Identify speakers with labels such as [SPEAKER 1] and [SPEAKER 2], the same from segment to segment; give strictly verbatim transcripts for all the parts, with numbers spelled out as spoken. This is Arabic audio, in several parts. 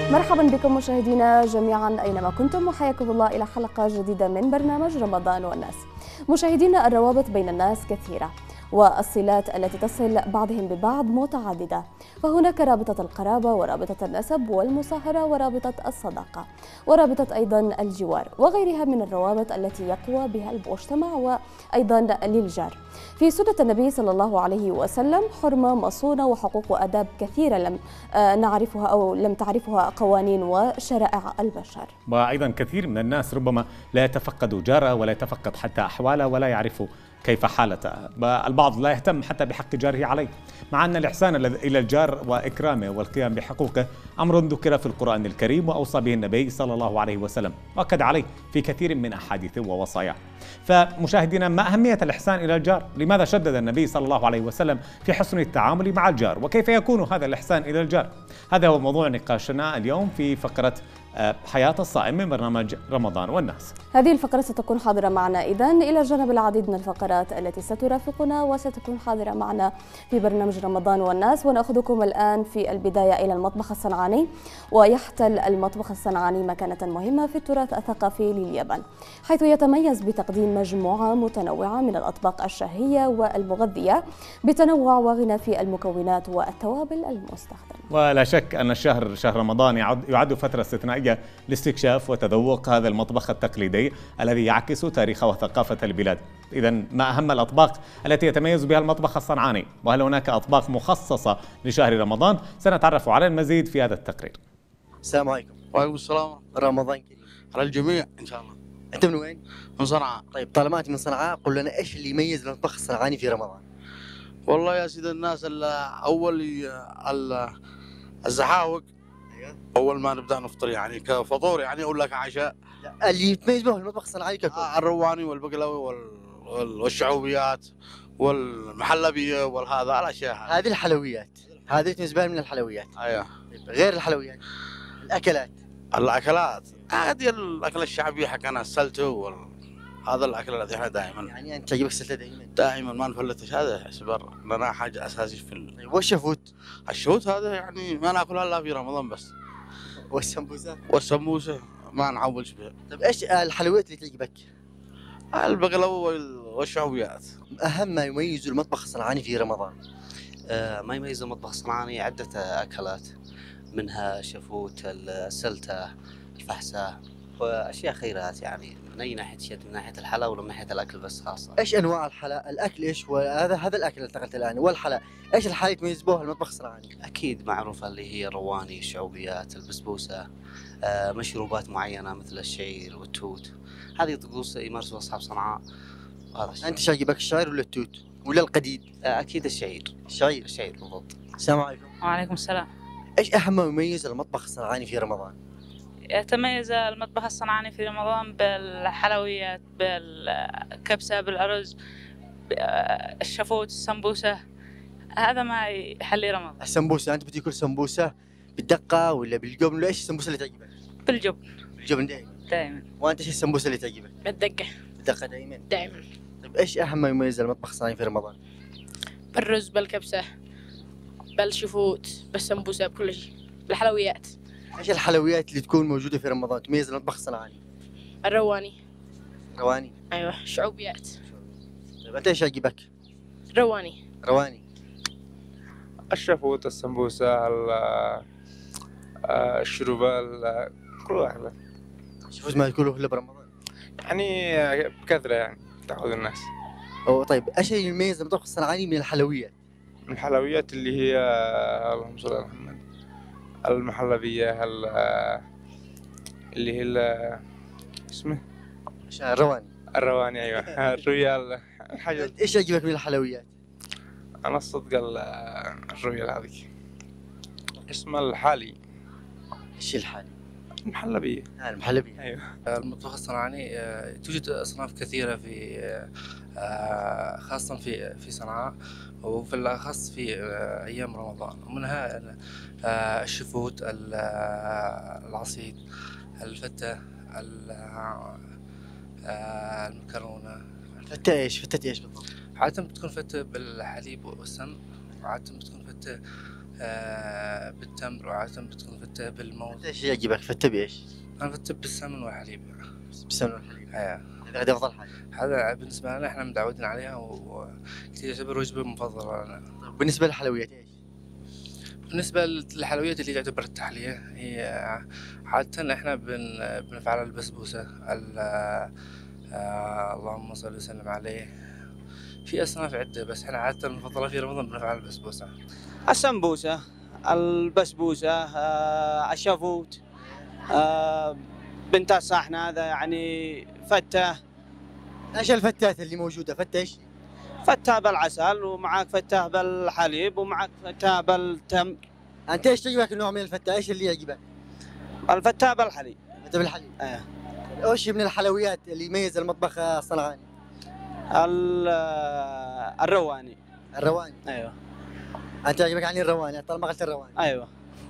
[SPEAKER 1] مرحبا بكم مشاهدينا جميعا أينما كنتم، وحياكم الله إلى حلقة جديدة من برنامج رمضان والناس. مشاهدينا، الروابط بين الناس كثيرة، والصلات التي تصل بعضهم ببعض متعددة، فهناك رابطة القرابة ورابطة النسب والمصاهرة ورابطة الصداقة ورابطة أيضا الجوار وغيرها من الروابط التي يقوى بها المجتمع وأيضا للجار. في سنة النبي صلى الله عليه وسلم حرمة مصونة وحقوق وآداب كثيرة لم نعرفها أو لم تعرفها قوانين وشرائع البشر.
[SPEAKER 2] وأيضا كثير من الناس ربما لا يتفقد جاره ولا يتفقد حتى أحواله ولا يعرف كيف حالته. البعض لا يهتم حتى بحق جاره عليه، مع أن الإحسان إلى الجار وإكرامه والقيام بحقوقه أمر ذكر في القرآن الكريم وأوصى به النبي صلى الله عليه وسلم وأكد عليه في كثير من أحاديثه ووصاياه. فمشاهدينا، ما أهمية الإحسان إلى الجار؟ لماذا شدد النبي صلى الله عليه وسلم في حسن التعامل مع الجار؟ وكيف يكون هذا الإحسان إلى الجار؟ هذا هو موضوع نقاشنا اليوم في فقرة حياة الصائم من برنامج رمضان والناس.
[SPEAKER 1] هذه الفقرة ستكون حاضرة معنا إذن إلى جانب العديد من الفقرات التي سترافقنا وستكون حاضرة معنا في برنامج رمضان والناس. ونأخذكم الآن في البداية إلى المطبخ الصنعاني، ويحتل المطبخ الصنعاني مكانة مهمة في التراث الثقافي لليابان، حيث يتميز بتقديم مجموعة متنوعة من الأطباق الشهية والمغذية بتنوع وغنى في المكونات والتوابل المستخدمة.
[SPEAKER 2] ولا شك أن الشهر شهر رمضان يعد, يعد فترة استثنائية لاستكشاف وتذوق هذا المطبخ التقليدي الذي يعكس تاريخ وثقافة البلاد. إذن ما أهم الأطباق التي يتميز بها المطبخ الصنعاني؟ وهل هناك أطباق مخصصة لشهر رمضان؟ سنتعرف على المزيد في هذا التقرير.
[SPEAKER 3] السلام عليكم.
[SPEAKER 4] وعليكم السلام.
[SPEAKER 3] رمضان كريم
[SPEAKER 4] على الجميع إن شاء الله.
[SPEAKER 3] أنت من وين؟
[SPEAKER 4] من صنعاء.
[SPEAKER 3] طيب طالما أنت من صنعاء، قل لنا إيش اللي يميز المطبخ الصنعاني في رمضان؟
[SPEAKER 4] والله يا سيد الناس، أول الزحاوق أول ما نبدأ نفطر، يعني كفطور يعني أقول لك عشاء.
[SPEAKER 3] اللي يتميز به المطبخ الصنعاني ككل
[SPEAKER 4] آه الرواني والبقلاوي والشعوبيات والمحلبية والهذا الأشياء.
[SPEAKER 3] هذه الحلويات، هذه تميز بها من الحلويات.
[SPEAKER 4] أيوه.
[SPEAKER 3] غير الحلويات، الأكلات.
[SPEAKER 4] الأكلات هذه الأكلة الشعبية حقنا السلتو وال... هذا الأكل الذي احنا دائما
[SPEAKER 3] يعني أنت تعجبك السلتة دائما؟
[SPEAKER 4] دائما ما نفلتش، هذا يعتبر لنا حاجة أساسية في ال...
[SPEAKER 3] طيب والشفوت؟
[SPEAKER 4] الشوت هذا يعني ما ناكلها إلا في رمضان بس.
[SPEAKER 3] والسمبوسة؟
[SPEAKER 4] والسمبوسة ما نعولش بها.
[SPEAKER 3] طيب إيش الحلويات اللي تعجبك؟
[SPEAKER 4] البقلاوة والشعوبيات.
[SPEAKER 3] أهم ما يميز المطبخ الصنعاني في رمضان؟
[SPEAKER 5] آه ما يميز المطبخ الصنعاني عدة أكلات، منها شفوت، السلتة، الفحسة، وأشياء خيرات، يعني من أي ناحية شد، من ناحية الحلا ولا من ناحية الأكل بس خاصة.
[SPEAKER 3] إيش أنواع الحلا؟ الأكل إيش؟ وهذا هذا الأكل اللي انتقلت الآن والحلا، إيش الحلا يتميز به المطبخ الصنعاني؟
[SPEAKER 5] أكيد معروفة اللي هي الرواني، الشعوبيات، البسبوسة، آه مشروبات معينة مثل الشعير والتوت، هذه طقوس يمارسها أصحاب صنعاء.
[SPEAKER 3] وهذا الشيء. أنت شايبك الشعير ولا التوت ولا القديد؟
[SPEAKER 5] آه أكيد الشعير.
[SPEAKER 3] الشعير.
[SPEAKER 5] الشعير بالضبط.
[SPEAKER 3] السلام عليكم.
[SPEAKER 6] وعليكم السلام.
[SPEAKER 3] إيش أهم ما يميز المطبخ الصنعاني في رمضان؟
[SPEAKER 6] يتميز المطبخ الصنعاني في رمضان بالحلويات، بالكبسة، بالأرز، بالشفوت، السمبوسة، هذا ما يحلي رمضان.
[SPEAKER 3] السمبوسة، أنت بتاكل سمبوسة بالدقة ولا بالجبن ولا إيش السمبوسة اللي تعجبك؟
[SPEAKER 6] بالجبن.
[SPEAKER 3] بالجبن دائما؟
[SPEAKER 6] دائما.
[SPEAKER 3] وأنت إيش السمبوسة اللي تعجبك؟
[SPEAKER 6] بالدقة.
[SPEAKER 3] بالدقة دائما؟
[SPEAKER 6] دائما.
[SPEAKER 3] طيب إيش أهم ما يميز المطبخ الصنعاني في رمضان؟
[SPEAKER 7] بالرز، بالكبسة، بالشفوت، بالسمبوسة، بكل شيء، بالحلويات.
[SPEAKER 3] إيش الحلويات اللي تكون موجودة في رمضان تميز المطبخ الصنعاني؟
[SPEAKER 7] الرواني.
[SPEAKER 3] رواني؟
[SPEAKER 7] أيوة، شعوبيات.
[SPEAKER 3] طيب أنت إيش يعجبك؟
[SPEAKER 7] رواني.
[SPEAKER 3] رواني.
[SPEAKER 8] الشفوت، السمبوسة، الشروبات، كل واحد.
[SPEAKER 3] الشفوت ما ياكلوه إلا برمضان؟
[SPEAKER 8] يعني بكثرة، يعني تعود الناس.
[SPEAKER 3] أو طيب إيش اللي يميز المطبخ الصنعاني من الحلويات؟
[SPEAKER 8] من الحلويات اللي هي اللهم صل على محمد، المحلبية، اللي هي اسمه
[SPEAKER 3] الرواني.
[SPEAKER 8] الرواني أيوة. الرويال حاجة.
[SPEAKER 3] إيش يعجبك من الحلويات؟
[SPEAKER 8] أنا الصدق الرويال هذيك اسمها الحالي.
[SPEAKER 3] إيش الحالي؟
[SPEAKER 8] المحلبية.
[SPEAKER 3] آه المحلبية.
[SPEAKER 8] أيوة.
[SPEAKER 9] المطبخ الصنعاني توجد أصناف كثيرة في خاصة في في صنعاء، وفي الأخص في أيام رمضان، ومنها الشفوت، العصيد، الفتة، المكرونة.
[SPEAKER 3] فتة إيش؟ فتة إيش بالضبط؟
[SPEAKER 9] عادة بتكون فتة بالحليب والسمن، وعادة بتكون فتة آه بالتمر، وعادة بتكون فتة بالموز.
[SPEAKER 3] ايش يعجبك فتة بايش؟
[SPEAKER 9] أنا فتة بالسمن والحليب.
[SPEAKER 3] بالسمن والحليب.
[SPEAKER 9] ايه
[SPEAKER 3] هذا افضل حاجة.
[SPEAKER 9] هذا بالنسبة لنا احنا متعودين عليها وكثير يعتبر وجبة مفضلة لنا.
[SPEAKER 3] بالنسبة للحلويات ايش؟
[SPEAKER 9] بالنسبة للحلويات اللي تعتبر التحلية هي عادة احنا بن بنفعلها البسبوسة، آه اللهم صل وسلم عليه. في أصناف عدة بس احنا عادة المفضلة في رمضان بنفعل البسبوسة.
[SPEAKER 10] السمبوسة، البسبوسة، آه الشافوت، آه بنت الصحن هذا يعني فتة.
[SPEAKER 3] ايش الفتات اللي موجودة؟ فتة ايش؟
[SPEAKER 10] فتة بالعسل، ومعاك فتة بالحليب، ومعاك فتة بالتمر.
[SPEAKER 3] انت ايش تعجبك النوع من الفتة؟ ايش اللي يعجبك؟
[SPEAKER 10] الفتة بالحليب.
[SPEAKER 3] فتة بالحليب.
[SPEAKER 10] ايه.
[SPEAKER 3] ايش من الحلويات اللي يميز المطبخ الصنعاني؟
[SPEAKER 10] الرواني.
[SPEAKER 3] الرواني.
[SPEAKER 10] ايوه.
[SPEAKER 3] انت يعجبك يعني الرواني طالما قلت الرواني.
[SPEAKER 10] ايوه.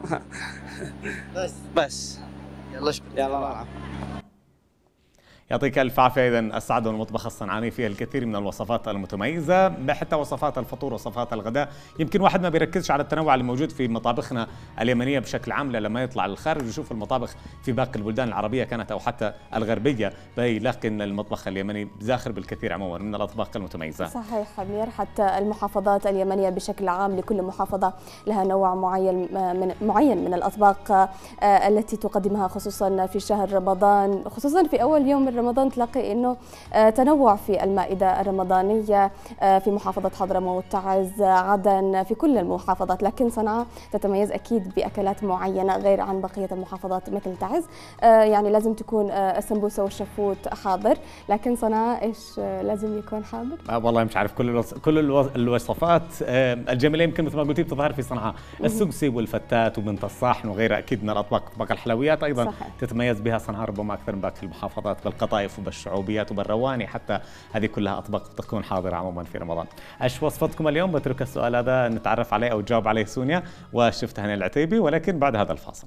[SPEAKER 3] بس
[SPEAKER 10] بس.
[SPEAKER 3] يلا اشكر.
[SPEAKER 10] يلا معك.
[SPEAKER 2] يعطيك الف عافيه. اذا السعد والمطبخ الصنعاني فيها الكثير من الوصفات المتميزه، حتى وصفات الفطور وصفات الغداء. يمكن واحد ما بيركزش على التنوع اللي موجود في مطابخنا اليمنيه بشكل عام، لما يطلع للخارج ويشوف المطابخ في باقي البلدان العربيه كانت او حتى الغربيه، بيلاقي ان المطبخ اليمني زاخر بالكثير عموما من الاطباق المتميزه.
[SPEAKER 1] صحيح أمير، حتى المحافظات اليمنيه بشكل عام لكل محافظه لها نوع معين من معين من الاطباق التي تقدمها، خصوصا في شهر رمضان، خصوصا في اول يوم من رمضان تلاقي انه تنوع في المائده الرمضانيه في محافظه حضرموت، تعز، عدن، في كل المحافظات. لكن صنعاء تتميز اكيد باكلات معينه غير عن بقيه المحافظات مثل تعز، يعني لازم تكون السمبوسه والشفوت حاضر، لكن صنعاء ايش لازم يكون حاضر؟
[SPEAKER 2] آه والله مش عارف. كل الوص... كل الوص... الوصفات آه الجميله يمكن مثل ما قلتي بتظهر في صنعاء، السوسي والفتات وبنت الصحن وغيرها اكيد من الاطباق. اطباق الحلويات ايضا صحيح. تتميز بها صنعاء ربما اكثر من باقي المحافظات، بالقطايف وبالشعوبيات وبالرواني، حتى هذه كلها اطباق تكون حاضره عموما في رمضان. ايش وصفتكم اليوم؟ بترك السؤال هذا نتعرف عليه او تجاوب عليه سونيا وشفت هاني العتيبي، ولكن بعد هذا الفاصل.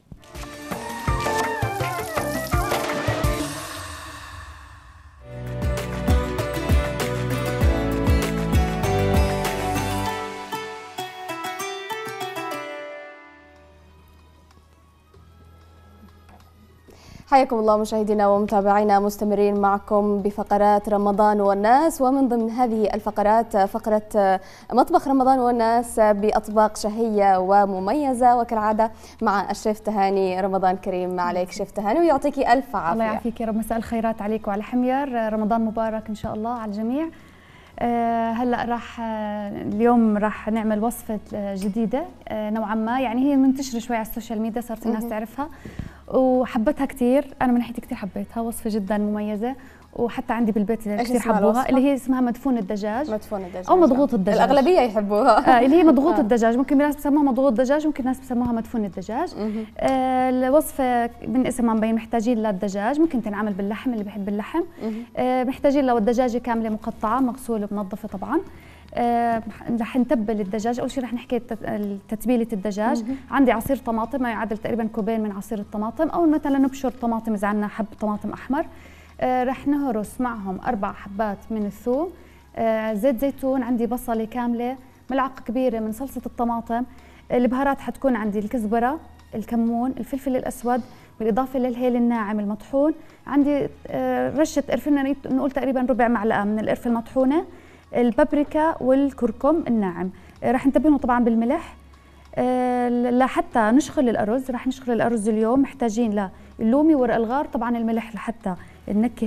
[SPEAKER 1] حياكم الله مشاهدينا ومتابعينا، مستمرين معكم بفقرات رمضان والناس، ومن ضمن هذه الفقرات فقرة مطبخ رمضان والناس بأطباق شهية ومميزة، وكالعادة مع الشيف تهاني. رمضان كريم عليك شيف تهاني ويعطيكي ألف عافية.
[SPEAKER 11] الله يعافيك يا رب. مساء الخيرات عليك وعلى حمير، رمضان مبارك إن شاء الله على الجميع. أه هلا راح اليوم راح نعمل وصفة جديدة أه نوعا ما، يعني هي منتشرة شوي على السوشيال ميديا، صارت الناس تعرفها وحبتها كثير. انا من ناحيتي كثير حبيتها، وصفه جدا مميزه، وحتى عندي بالبيت كثير حبوها، اللي هي اسمها مدفون الدجاج.
[SPEAKER 1] مدفون الدجاج
[SPEAKER 11] او مضغوط الدجاج،
[SPEAKER 1] الاغلبيه يحبوها.
[SPEAKER 11] آه اللي هي مضغوط آه. الدجاج، ممكن ناس بسموها مضغوط دجاج، ممكن ناس بسموها مدفون الدجاج. آه الوصفه من اسمها مبين محتاجين للدجاج، ممكن تنعمل باللحم اللي بحب اللحم. آه محتاجين لو الدجاجه كامله مقطعه مغسوله ومنظفه طبعا. آه رح نتبل الدجاج. اول شيء رح نحكي تتبيله الدجاج. مم. عندي عصير طماطم ما يعادل تقريبا كوبين من عصير الطماطم، او مثلا نبشر طماطم اذا عندنا حب طماطم احمر. آه رح نهرس معهم اربع حبات من الثوم، آه زيت زيتون، عندي بصله كامله، ملعقه كبيره من صلصه الطماطم. البهارات حتكون عندي الكزبره، الكمون، الفلفل الاسود، بالاضافه للهيل الناعم المطحون. عندي آه رشه قرفه، نقول تقريبا ربع معلقه من القرفه المطحونه، البابريكا والكركم الناعم. رح نتبلهم طبعا بالملح. أه لحتى نشخل الارز، رح نشخل الارز اليوم محتاجين للومي ورق الغار، طبعا الملح لحتى ننكه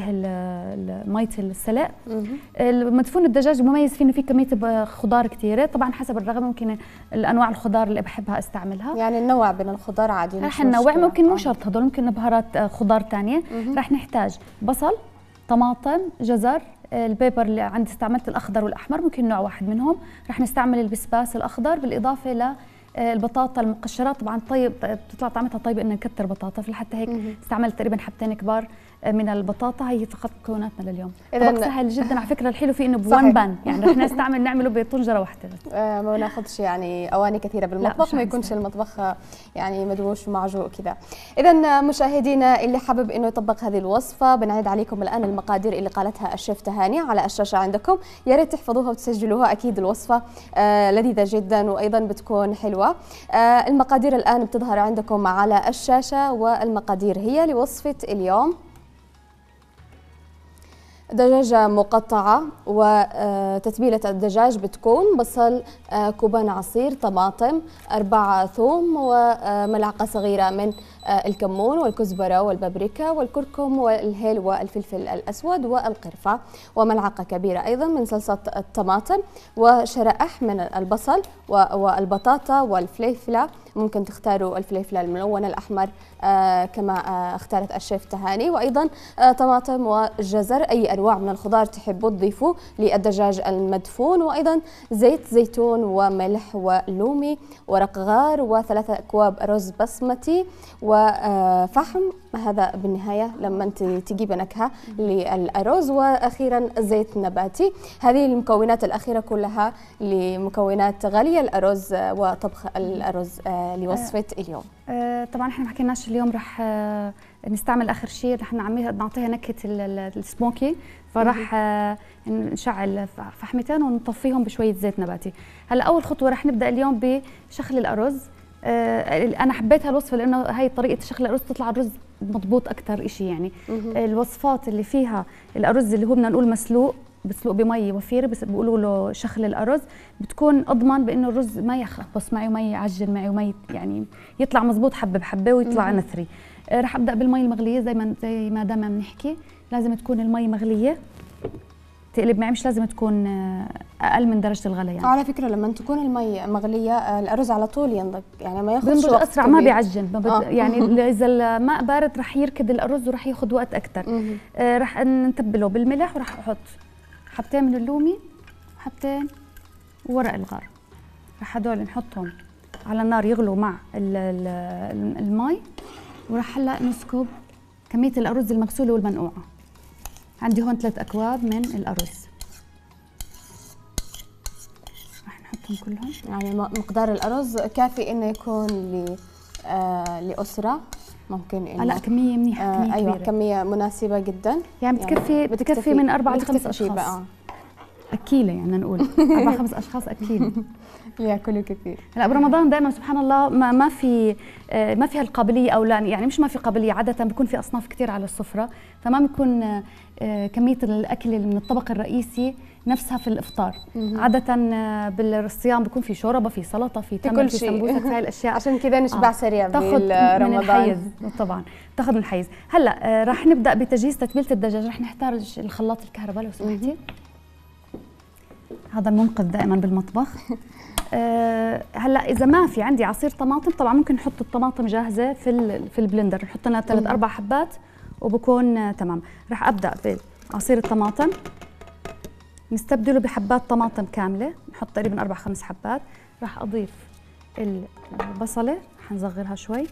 [SPEAKER 11] ميه السلق. مدفون الدجاج مميز فيه انه فيه كميه خضار كثيره، طبعا حسب الرغبه ممكن الانواع الخضار اللي بحبها استعملها،
[SPEAKER 1] يعني ننوع بين الخضار عادي.
[SPEAKER 11] رح ننوع، ممكن مو شرط هدول، ممكن بهارات خضار ثانيه. رح نحتاج بصل، طماطم، جزر، البيبر اللي عندي استعملت الاخضر والاحمر، ممكن نوع واحد منهم. رح نستعمل البسباس الاخضر بالاضافه للبطاطا المقشرات، طبعا طيب بتطلع طعمتها طيبه انه نكتر بطاطا، فلحتى هيك استعملت تقريبا حبتين كبار من البطاطا. هي فقط مكوناتنا لليوم.
[SPEAKER 1] إذن
[SPEAKER 11] طبق سهل جدا على فكره، الحلو فيه انه بوان بان، يعني رح نستعمل نعمله بطنجره واحده بس.
[SPEAKER 1] آه ما ناخذش يعني اواني كثيره بالمطبخ، ما يكونش المطبخ يعني مدووش ومعجوق كذا. اذا مشاهدينا اللي حابب انه يطبق هذه الوصفه، بنعيد عليكم الان المقادير اللي قالتها الشيف تهاني على الشاشه عندكم، يا ريت تحفظوها وتسجلوها. اكيد الوصفه آه لذيذه جدا وايضا بتكون حلوه. آه المقادير الان بتظهر عندكم على الشاشه، والمقادير هي لوصفه اليوم: دجاجة مقطعة، وتتبيلة الدجاج بتكون بصل، كوبان عصير طماطم، أربعة ثوم، وملعقة صغيرة من الكمون والكزبرة والبابريكا والكركم والهيل والفلفل الأسود والقرفة، وملعقة كبيرة أيضا من صلصة الطماطم، وشرائح من البصل والبطاطا والفليفلة. ممكن تختاروا الفليفلة الملون الأحمر آه كما آه اختارت الشيف تهاني، وأيضا آه طماطم وجزر، أي أنواع من الخضار تحبوا تضيفوا للدجاج المدفون، وأيضا زيت زيتون وملح ولومي، ورق غار، وثلاثة أكواب رز بسمتي، وفحم. هذا بالنهاية لما أنت تجيب نكهة للأرز، وأخيرا زيت نباتي. هذه المكونات الأخيرة كلها لمكونات غلي الأرز وطبخ الأرز لوصفة اليوم.
[SPEAKER 11] طبعا احنا ما حكيناش اليوم، رح نستعمل اخر شيء، رح نعطيها نكهه السموكي، فرح نشعل فحمتين ونطفيهم بشويه زيت نباتي. هلا اول خطوه رح نبدا اليوم بشخل الارز. انا حبيت هالوصفه لانه هي طريقه شخل الارز تطلع الرز مضبوط اكثر شيء. يعني الوصفات اللي فيها الارز اللي هو بدنا نقول مسلوق، بسلق بمي وفير، بس بيقولوا له شخل الارز، بتكون اضمن بانه الرز ما يخبص معي وما يعجن معي وما يعني يطلع مزبوط حبه بحبه ويطلع نثري. آه رح ابدا بالمي المغليه زي ما زي ما دائما بنحكي، لازم تكون المي مغليه تقلب معي، مش لازم تكون اقل من درجه الغليان. يعني
[SPEAKER 1] على فكره لما تكون المي مغليه الارز على طول ينضج، يعني ما ياخذش
[SPEAKER 11] وقت اسرع كبير. ما بيعجن ما
[SPEAKER 1] آه.
[SPEAKER 11] يعني اذا الماء بارد رح يركد الارز ورح ياخذ وقت اكثر. آه رح نتبله بالملح، ورح احط حبتين من اللومي وحبتين ورق الغار، رح هدول نحطهم على النار يغلوا مع المي، ورح هلا نسكب كميه الارز المغسوله والمنقوعه. عندي هون ثلاث اكواب من الارز، رح نحطهم كلهم.
[SPEAKER 1] يعني مقدار الارز كافي انه يكون ل آه لاسره، ممكن انه
[SPEAKER 11] لا كميه منيحه، كميه
[SPEAKER 1] آه ايوه
[SPEAKER 11] كبيرة.
[SPEAKER 1] كميه مناسبه جدا،
[SPEAKER 11] يعني بتكفي يعني بتكفي من اربع لخمس اشخاص.
[SPEAKER 1] آه.
[SPEAKER 11] اكيله يعني نقول اربع خمس اشخاص اكيله
[SPEAKER 1] ياكلوا كثير.
[SPEAKER 11] هلا برمضان دائما سبحان الله ما ما في ما في هالقابليه، او لا يعني مش ما في قابليه، عاده بيكون في اصناف كثير على السفره، فما بيكون كميه الاكل من الطبق الرئيسي نفسها في الافطار. عاده بالصيام بيكون في شوربه، في سلطه، في تمر، في سمبوسه، في هاي الاشياء،
[SPEAKER 1] عشان كذا نشبع آه. سريع
[SPEAKER 11] تاخذ من الحيز. طبعا تاخذ من الحيز. هلا راح نبدا بتجهيز تتبيله الدجاج. رح نحتاج الخلاط الكهرباء لو سمحتي، هذا المنقذ دائما بالمطبخ. أه هلا اذا ما في عندي عصير طماطم، طبعا ممكن نحط الطماطم جاهزه في في البلندر، نحط لنا ثلاث اربع حبات وبكون آه تمام. رح ابدا بعصير الطماطم، نستبدله بحبات طماطم كامله، نحط تقريبا اربع خمس حبات. رح اضيف البصله، رح نصغرها شوي.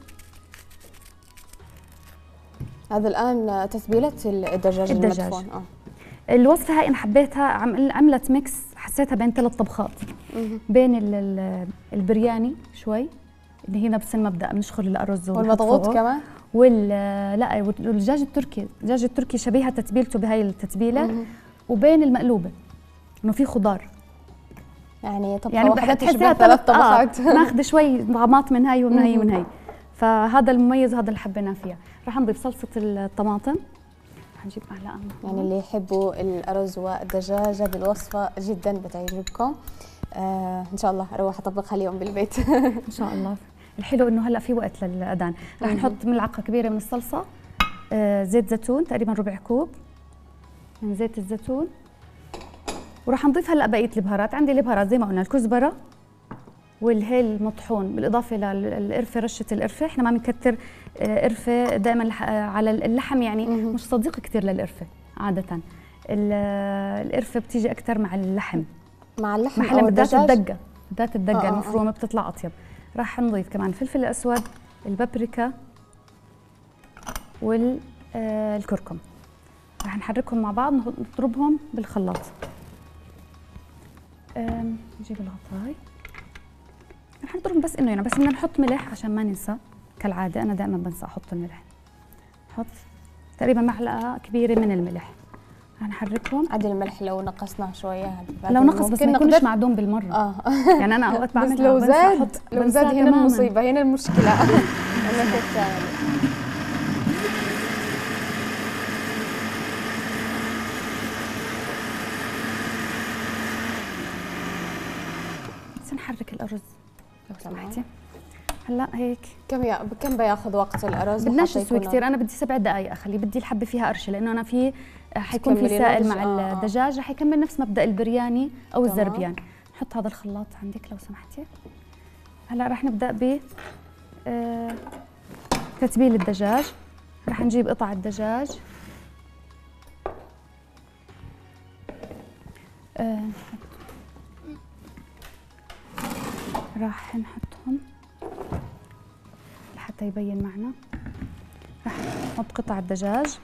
[SPEAKER 1] هذا الان تتبيله الدجاج, الدجاج. المدفون. اه
[SPEAKER 11] الوصفه هاي انا حبيتها، عملت ميكس، حسيتها بين ثلاث طبخات، بين البرياني شوي اللي هي نفس المبدا، بنشخل الارز
[SPEAKER 1] والمضغوط كمان،
[SPEAKER 11] وال لا والدجاج التركي. الدجاج التركي شبيهه تتبيلته بهاي التتبيله، وبين المقلوبه انه في خضار،
[SPEAKER 1] يعني طبخه
[SPEAKER 11] يعني
[SPEAKER 1] واحده تشبه ثلاث طبخات.
[SPEAKER 11] آه ناخذ شوي طعمات من هاي ومن هاي ومن هاي، فهذا المميز، هذا اللي حبيناه فيها. رح نضيف صلصه الطماطم، نجيب معلقه.
[SPEAKER 1] يعني اللي يحبوا الارز والدجاجه بالوصفه جدا بتعجبكم. آه ان شاء الله اروح اطبقها اليوم بالبيت.
[SPEAKER 11] ان شاء الله. الحلو انه هلا في وقت للاذان. رح نحط ملعقه كبيره من الصلصه، آه زيت زيتون تقريبا ربع كوب من زيت الزيتون، وراح نضيف هلا بقيه البهارات. عندي البهارات زي ما قلنا الكزبره والهيل المطحون، بالاضافه للقرفه، رشه القرفه. احنا ما بنكتر قرفه دائما على اللحم، يعني مش صديق كثير للقرفه عاده. القرفه بتيجي اكثر مع اللحم،
[SPEAKER 1] مع اللحم
[SPEAKER 11] محل
[SPEAKER 1] او
[SPEAKER 11] بالذات
[SPEAKER 1] الدجاج،
[SPEAKER 11] الدقه بالذات الدقه المفرومه بتطلع اطيب. راح نضيف كمان الفلفل الاسود، البابريكا، وال آه الكركم. رح نحركهم مع بعض نضربهم بالخلاط. آه نجيب الغطاي رح نضربهم بس انه يعني بس بدنا نحط ملح عشان ما ننسى كالعاده، انا دائما بنسى احط الملح. نحط تقريبا معلقه كبيره من الملح. رح نحركهم.
[SPEAKER 1] عاد الملح لو نقصناه شويه
[SPEAKER 11] لو نقص بس ما يكونش معدوم بالمره. اه يعني انا اوقات بعملها
[SPEAKER 1] بس لو زاد لو زاد هنا المصيبه، هنا المشكله. انا كنت
[SPEAKER 11] بس نحرك الارز لو سمحتي. هلا هيك
[SPEAKER 1] كم يا كم بياخذ وقت الارز؟
[SPEAKER 11] بدناش يسوي كثير، انا بدي سبع دقائق اخليه، بدي الحبه فيها قرشه لانه انا في حيكون في سائل مع آه. الدجاج، رح يكمل نفس مبدا البرياني او تمام. الزربيان. نحط هذا الخلاط عندك لو سمحتي. هلا رح نبدا ب آه تتبيل الدجاج. رح نجيب قطع الدجاج آه راح نحطهم لحتى يبين معنا. رح نحط قطع الدجاج.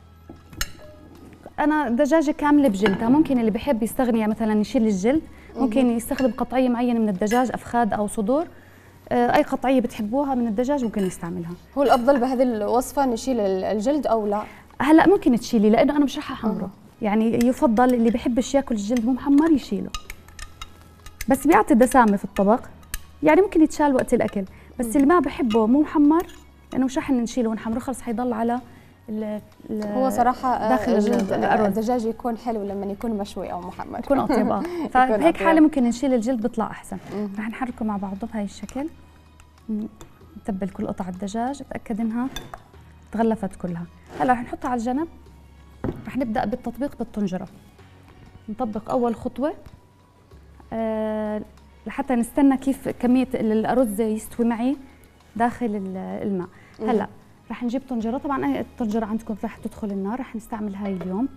[SPEAKER 11] انا دجاجه كامله بجلدها، ممكن اللي بحب يستغني مثلا يشيل الجلد، ممكن يستخدم قطعيه معينه من الدجاج، افخاذ او صدور، اي قطعيه بتحبوها من الدجاج ممكن نستعملها.
[SPEAKER 1] هو الافضل بهذه الوصفه نشيل الجلد او لا؟
[SPEAKER 11] هلا ممكن تشيلي لانه انا مش رح احمره، يعني يفضل اللي بحبش ياكل الجلد مو محمر يشيله، بس بيعطي دسامه في الطبق، يعني ممكن يتشال وقت الاكل، بس اللي ما بحبه مو محمر لانه مش رح نشيله ونحمره، خلص حيضل على ال ال
[SPEAKER 1] هو صراحه
[SPEAKER 11] داخل
[SPEAKER 1] الجلد الدجاج يكون حلو لما يكون مشوي او محمر،
[SPEAKER 11] يكون اطيب. اه فهيك حاله ممكن نشيل الجلد بيطلع احسن. رح نحركه مع بعضه بهاي الشكل. نتبل كل قطع الدجاج، اتاكد انها تغلفت كلها. هلا رح نحطها على الجنب. رح نبدا بالتطبيق بالطنجره. نطبق اول خطوه أه لحتى نستنى كيف كميه الارز يستوي معي داخل الماء. هلا رح نجيب طنجره، طبعا الطنجره عندكم رح تدخل النار، رح نستعمل هاي اليوم.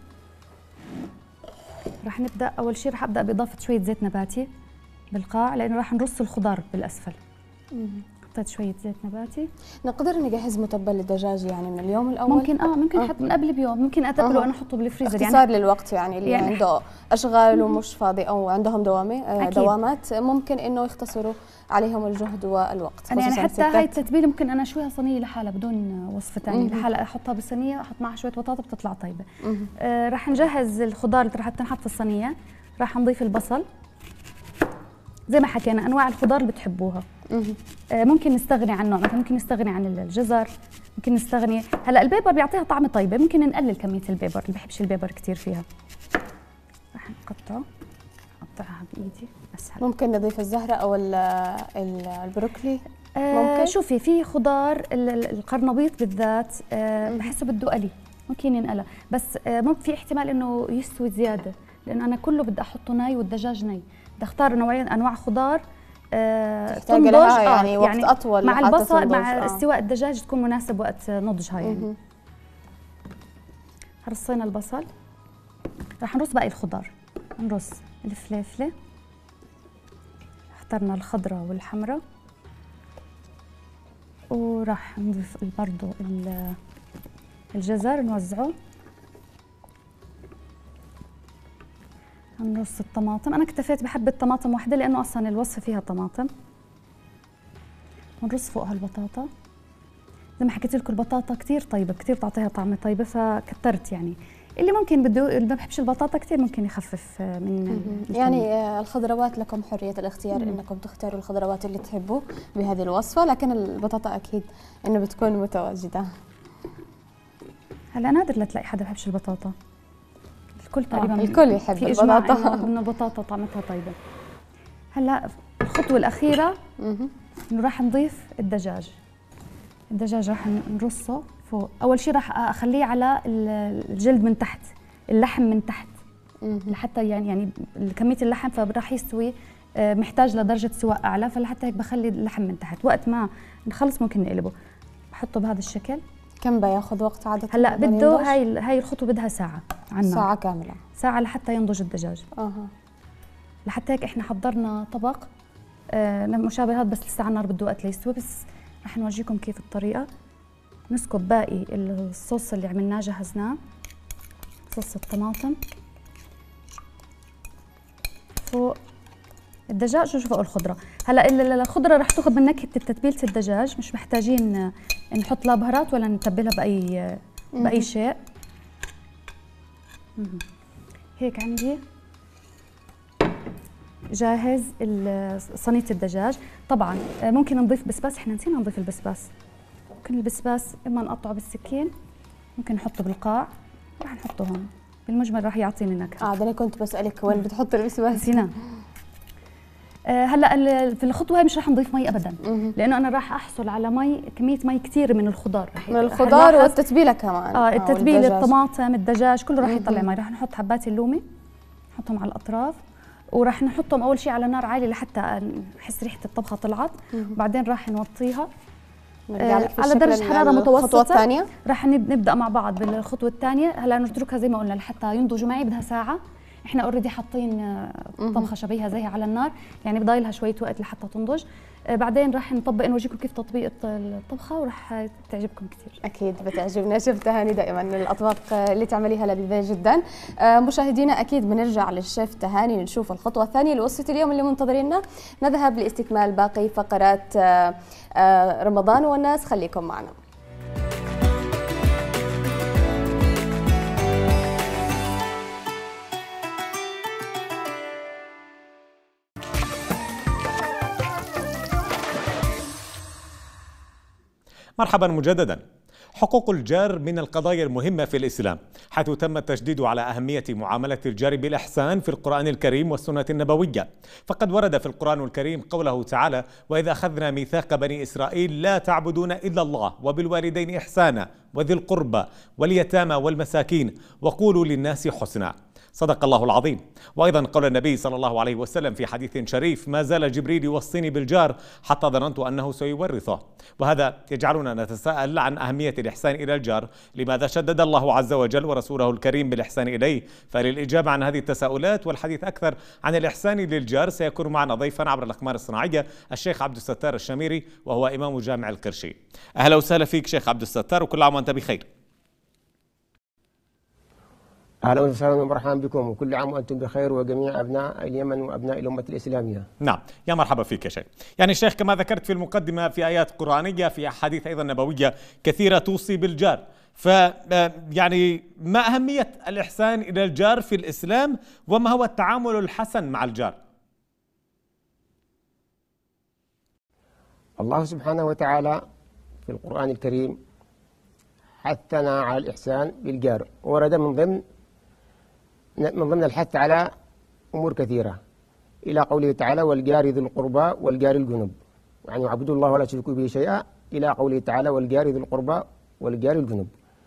[SPEAKER 11] رح نبدا اول شيء رح ابدا باضافه شويه زيت نباتي بالقاع لانه رح نرص الخضار بالاسفل. حطيت شويه زيت نباتي.
[SPEAKER 1] نقدر نجهز متبل الدجاج يعني من اليوم الاول؟
[SPEAKER 11] ممكن اه ممكن احط من قبل بيوم، ممكن اتبله وانا احطه بالفريزر.
[SPEAKER 1] اختصار يعني للوقت، يعني اللي يعني عنده اشغال ومش فاضي او عندهم دوامه دوامات ممكن انه يختصروا عليهم الجهد والوقت.
[SPEAKER 11] يعني حتى هاي التتبيله ممكن انا اشويها صينيه لحالها بدون وصفه ثانيه، لحالها احطها بالصينيه، احط معها شويه بطاطا بتطلع طيبه. آه راح نجهز الخضار اللي راح تنحط في الصينيه. راح نضيف البصل زي ما حكينا، انواع الخضار اللي بتحبوها. آه ممكن نستغني عنه، مثلا ممكن نستغني عن الجزر، ممكن نستغني. هلا البيبر بيعطيها طعم طيبه، ممكن نقلل كميه البيبر، اللي بحبش البيبر كثير فيها. راح نقطعه، اقطعها بايدي اسهل.
[SPEAKER 1] ممكن نضيف الزهره او البروكلي.
[SPEAKER 11] آه ممكن. شوفي في خضار القرنبيط بالذات آه بحسه بده قلي، ممكن ينقلى، بس آه ممكن في احتمال انه يستوي زياده لانه انا كله بدي احطه ني والدجاج ني. بدي اختار نوعين انواع خضار آه
[SPEAKER 1] تحتاج لها يعني آه وقت يعني اطول
[SPEAKER 11] مع البصل مع آه. استواء الدجاج تكون مناسب وقت نضجها. يعني رصينا البصل، راح نرص باقي الخضار. نرص الفليفله، اخترنا الخضراء والحمراء، وراح نضيف برضو الجزر نوزعه. نرص الطماطم، انا اكتفيت بحبه طماطم واحده لانه اصلا الوصفه فيها طماطم. ونرص فوقها البطاطا. زي ما حكيت لكم البطاطا كثير طيبه، كثير بتعطيها طعمه طيبه، فكترت. يعني اللي ممكن بده اللي ما بحبش البطاطا كثير ممكن يخفف من
[SPEAKER 1] يعني الخضروات لكم حريه الاختيار انكم تختاروا الخضروات اللي تحبوا بهذه الوصفه، لكن البطاطا اكيد انه بتكون متواجده.
[SPEAKER 11] هلا نادر لتلاقي حدا بحبش البطاطا، الكل تقريبا
[SPEAKER 1] آه. الكل يحب البطاطا،
[SPEAKER 11] انه البطاطا طعمتها طيبه. هلا الخطوه الاخيره انه راح نضيف الدجاج. الدجاج راح نرصه فوق. اول شيء راح اخليه على الجلد من تحت، اللحم من تحت لحتى يعني يعني كميه اللحم فراح يستوي محتاج لدرجه سواء اعلى، فلحتى هيك بخلي اللحم من تحت. وقت ما نخلص ممكن نقلبه. بحطه بهذا الشكل.
[SPEAKER 1] كم بياخذ وقت عاده؟
[SPEAKER 11] هلا بده هاي هاي الخطوه بدها ساعه على النار.
[SPEAKER 1] ساعه كامله،
[SPEAKER 11] ساعه لحتى ينضج الدجاج.
[SPEAKER 1] اها
[SPEAKER 11] لحتى هيك احنا حضرنا طبق آه مشابه هذا، بس لسه على النار بده وقت ليستوي، بس رح نورجيكم كيف الطريقه. نسكب باقي الصوص اللي عملناه جهزناه، صوص الطماطم فوق الدجاج وفوق الخضره. هلا الخضره رح تاخذ من نكهه تتبيله الدجاج، مش محتاجين نحط لا بهارات ولا نتبلها باي باي شيء. هيك عندي جاهز صينيه الدجاج. طبعا ممكن نضيف بسباس، احنا نسينا نضيف البسباس. ممكن البسباس اما نقطعه بالسكين، ممكن نحطه بالقاع، راح نحطه هون. بالمجمل راح يعطيني نكهه.
[SPEAKER 1] اه انا كنت بسالك وين بتحط البسباس.
[SPEAKER 11] نسينا. آه هلا في الخطوه هاي مش راح نضيف مي ابدا، لانه انا راح احصل على مي، كميه مي كثير من الخضار،
[SPEAKER 1] من الخضار والتتبيله كمان.
[SPEAKER 11] اه التتبيله، الطماطم، الدجاج، كله راح يطلع مي. راح نحط حبات اللومي، نحطهم على الاطراف، وراح نحطهم اول شيء على نار عاليه لحتى نحس ريحه الطبخه طلعت، وبعدين راح نوطيها آه على درجه حراره متوسطه.
[SPEAKER 1] الثانيه
[SPEAKER 11] راح نبدا مع بعض بالخطوه الثانيه. هلا نتركها زي ما قلنا لحتى ينضجوا معي، بدها ساعه. احنا اوريدي حاطين طبخه شبيهه زيها على النار، يعني بضايلها شويه وقت لحتى تنضج. آه بعدين راح نطبق نورجيكم كيف تطبيق الطبخه، وراح تعجبكم كثير.
[SPEAKER 1] اكيد بتعجبنا. شيف تهاني دائما الاطباق اللي تعمليها لذيذه جدا. آه مشاهدينا اكيد بنرجع للشيف تهاني نشوف الخطوه الثانيه لوصفه اليوم اللي منتظريننا. نذهب لاستكمال باقي فقرات آه آه رمضان والناس، خليكم معنا.
[SPEAKER 2] مرحبا مجددا. حقوق الجار من القضايا المهمة في الإسلام، حيث تم التشديد على أهمية معاملة الجار بالإحسان في القرآن الكريم والسنة النبوية. فقد ورد في القرآن الكريم قوله تعالى: وإذا أخذنا ميثاق بني إسرائيل لا تعبدون إلا الله وبالوالدين إحسانا وذي القربى واليتامى والمساكين وقولوا للناس حسنا. صدق الله العظيم. وأيضا قول النبي صلى الله عليه وسلم في حديث شريف: ما زال جبريل يوصيني بالجار حتى ظننت أنه سيورثه. وهذا يجعلنا نتساءل عن أهمية الإحسان إلى الجار، لماذا شدد الله عز وجل ورسوله الكريم بالإحسان إليه؟ فللإجابة عن هذه التساؤلات والحديث أكثر عن الإحسان للجار سيكون معنا ضيفا عبر الأقمار الصناعية الشيخ عبد الستار الشميري، وهو إمام جامع القرشي. أهلا وسهلا فيك شيخ عبد الستار، وكل عام وأنت بخير.
[SPEAKER 12] اهلا وسهلا ومرحبا بكم، وكل عام وانتم بخير، وجميع ابناء اليمن وابناء الامه الاسلاميه.
[SPEAKER 2] نعم، يا مرحبا فيك يا شيخ. يعني الشيخ كما ذكرت في المقدمه، في ايات قرانيه، في احاديث ايضا نبويه كثيره توصي بالجار، ف يعني ما اهميه الاحسان الى الجار في الاسلام، وما هو التعامل الحسن مع الجار؟
[SPEAKER 12] الله سبحانه وتعالى في القران الكريم حثنا على الاحسان بالجار، ورد من ضمن من ضمن الحث على أمور كثيرة، إلى قوله تعالى: والجار ذي القربى والجار الجنب، يعني اعبدوا الله ولا تشركوا به شيئا، إلى قوله تعالى: والجار ذي القربى والجار الجنب.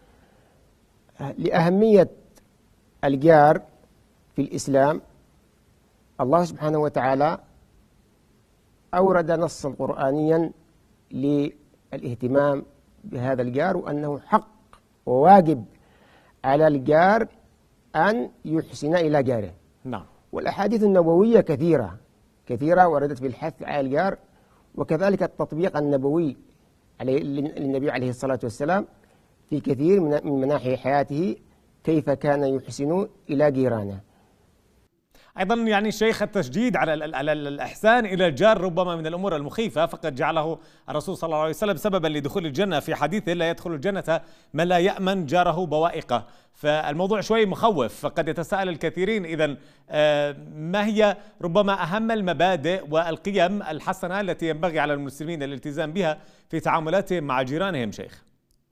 [SPEAKER 12] لأهمية الجار في الإسلام، الله سبحانه وتعالى أورد نصا قرآنيا للاهتمام بهذا الجار، وأنه حق وواجب على الجار أن يحسن إلى جاره.
[SPEAKER 2] نعم.
[SPEAKER 12] والأحاديث النبوية كثيرة كثيرة وردت بالحث على الجار، وكذلك التطبيق النبوي للنبي عليه الصلاة والسلام في كثير من مناحي حياته، كيف كان يحسن إلى جيرانه.
[SPEAKER 2] أيضا يعني شيخ التشديد على, على الإحسان إلى الجار ربما من الأمور المخيفة، فقد جعله الرسول صلى الله عليه وسلم سببا لدخول الجنة في حديثه: لا يدخل الجنة من لا يأمن جاره بوائقه. فالموضوع شوي مخوف، فقد يتساءل الكثيرين إذا ما هي ربما أهم المبادئ والقيم الحسنة التي ينبغي على المسلمين الالتزام بها في تعاملاتهم مع جيرانهم شيخ؟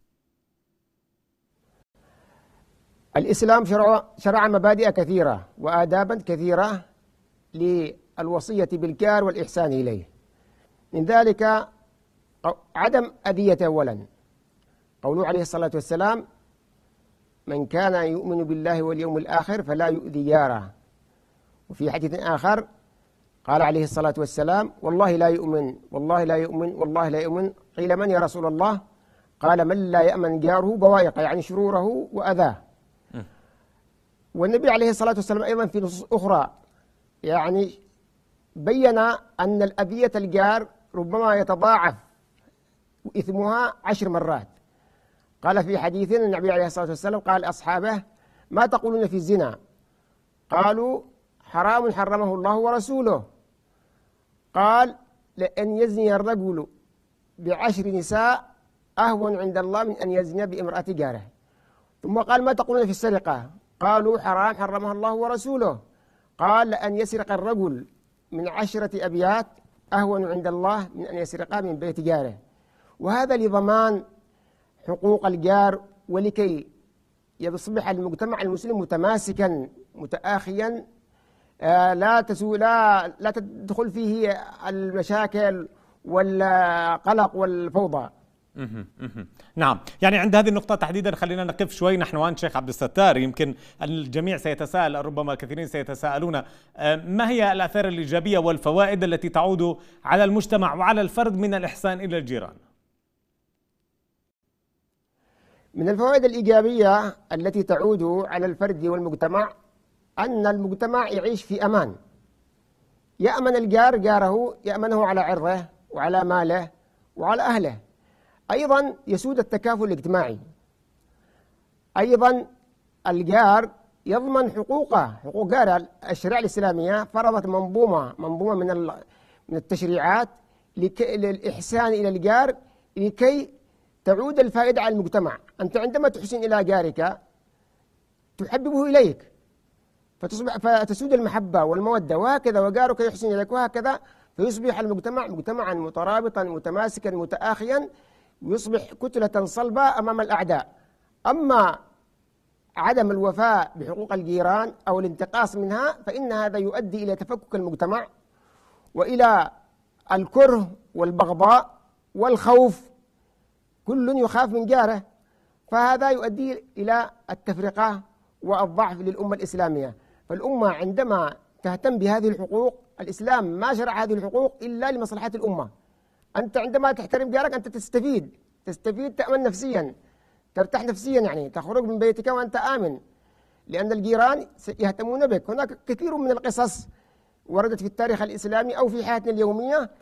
[SPEAKER 12] الإسلام شرع, شرع مبادئ كثيرة وآدابا كثيرة للوصية بالجار والإحسان إليه. من ذلك عدم أذية أولا، قوله عليه الصلاة والسلام: من كان يؤمن بالله واليوم الآخر فلا يؤذي جاره. وفي حديث آخر قال عليه الصلاة والسلام: والله لا يؤمن والله لا يؤمن والله لا يؤمن. قيل: من يا رسول الله؟ قال: من لا يأمن جاره بوائقه، يعني شروره وأذاه. والنبي عليه الصلاة والسلام أيضا في نصوص أخرى يعني بين أن الأذية الجار ربما يتضاعف إثمها عشر مرات. قال في حديث النبي عليه الصلاة والسلام قال لأصحابه: ما تقولون في الزنا؟ قالوا: حرام حرمه الله ورسوله. قال: لأن يزني الرجل بعشر نساء أهون عند الله من أن يزني بامرأة جاره. ثم قال: ما تقولون في السرقة؟ قالوا: حرام حرمها الله ورسوله. قال: لأن يسرق الرجل من عشرة أبيات أهون عند الله من أن يسرقها من بيت جاره. وهذا لضمان حقوق الجار ولكي يصبح المجتمع المسلم متماسكا متآخيا، آه لا تسو لا لا تدخل فيه المشاكل والقلق والفوضى.
[SPEAKER 2] نعم، يعني عند هذه النقطة تحديدا خلينا نقف شوي نحن وأنت شيخ عبد الستار. يمكن الجميع سيتساءل، ربما كثيرين سيتساءلون، ما هي الآثار الإيجابية والفوائد التي تعود على المجتمع وعلى الفرد من الإحسان إلى الجيران؟
[SPEAKER 12] من الفوائد الإيجابية التي تعود على الفرد والمجتمع أن المجتمع يعيش في أمان. يأمن الجار جاره، يأمنه على عرضه وعلى ماله وعلى أهله. أيضا يسود التكافل الاجتماعي. أيضا الجار يضمن حقوقه، حقوق جاره. الشريعة الإسلامية فرضت منظومة منظومة من من التشريعات للإحسان إلى الجار لكي تعود الفائدة على المجتمع. أنت عندما تحسن إلى جارك تحببه إليك فتصبح فتسود المحبة والمودة، وهكذا وجارك يحسن إليك، وهكذا فيصبح المجتمع مجتمعا مترابطا متماسكا متآخيا، ويصبح كتلة صلبة أمام الأعداء. أما عدم الوفاء بحقوق الجيران أو الانتقاص منها فإن هذا يؤدي إلى تفكك المجتمع وإلى الكره والبغضاء والخوف. كل يخاف من جاره، فهذا يؤدي إلى التفرقة والضعف للأمة الإسلامية. فالأمة عندما تهتم بهذه الحقوق، الإسلام ما شرع هذه الحقوق إلا لمصلحة الأمة. أنت عندما تحترم جارك أنت تستفيد تستفيد تأمن نفسيا، ترتاح نفسيا، يعني تخرج من بيتك وأنت آمن، لأن الجيران يهتمون بك. هناك كثير من القصص وردت في التاريخ الإسلامي أو في حياتنا اليومية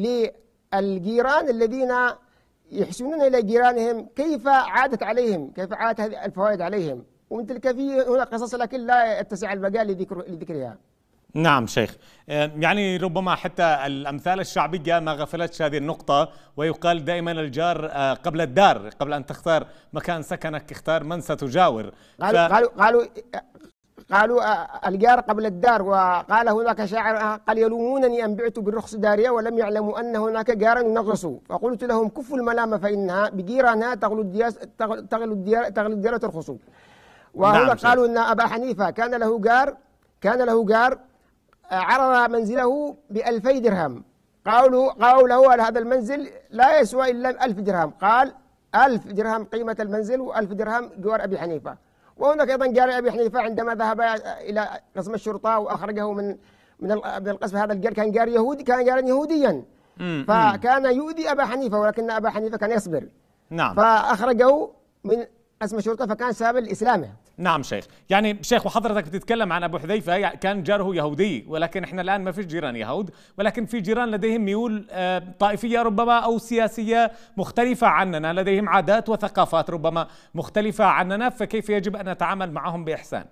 [SPEAKER 12] للجيران الذين يحسنون إلى جيرانهم كيف عادت عليهم، كيف عادت هذه الفوائد عليهم. ومن تلك في هنا قصص لكن لا يتسع المجال لذكر لذكرها.
[SPEAKER 2] نعم شيخ، يعني ربما حتى الأمثال الشعبية ما غفلتش هذه النقطة، ويقال دائما الجار قبل الدار. قبل أن تختار مكان سكنك اختار من ستجاور.
[SPEAKER 12] قالوا, ف... قالوا قالوا قالوا الجار قبل الدار. وقال هناك شاعر قال: يلومونني أن بعت بالرخص دارية ولم يعلموا أن هناك جارا ينغصوا، فقلت لهم: كفوا الملامة فإنها بجيرانها تغلو الدياس تغلو الديار تغلو الديار ترخصوا. وهنا نعم قالوا أن أبا حنيفة كان له جار كان له جار عرض منزله بألفي درهم. قالوا قالوا له: هذا المنزل لا يسوى إلا ألف درهم. قال: ألف درهم قيمة المنزل وألف درهم جوار أبي حنيفة. وهناك أيضا جار أبي حنيفة عندما ذهب إلى قسم الشرطة وأخرجه من من القسم، هذا الجار كان جار يهودي، كان جارا يهوديا، فكان يؤذي أبا حنيفة، ولكن أبا حنيفة كان يصبر.
[SPEAKER 2] نعم.
[SPEAKER 12] فأخرجه من قسم الشرطة فكان سبب الإسلام.
[SPEAKER 2] نعم شيخ، يعني شيخ وحضرتك بتتكلم عن أبو حذيفة كان جاره يهودي، ولكن إحنا الآن ما فيش جيران يهود، ولكن في جيران لديهم ميول طائفية ربما أو سياسية مختلفة عننا، لديهم عادات وثقافات ربما مختلفة عننا، فكيف يجب أن نتعامل معهم بإحسان؟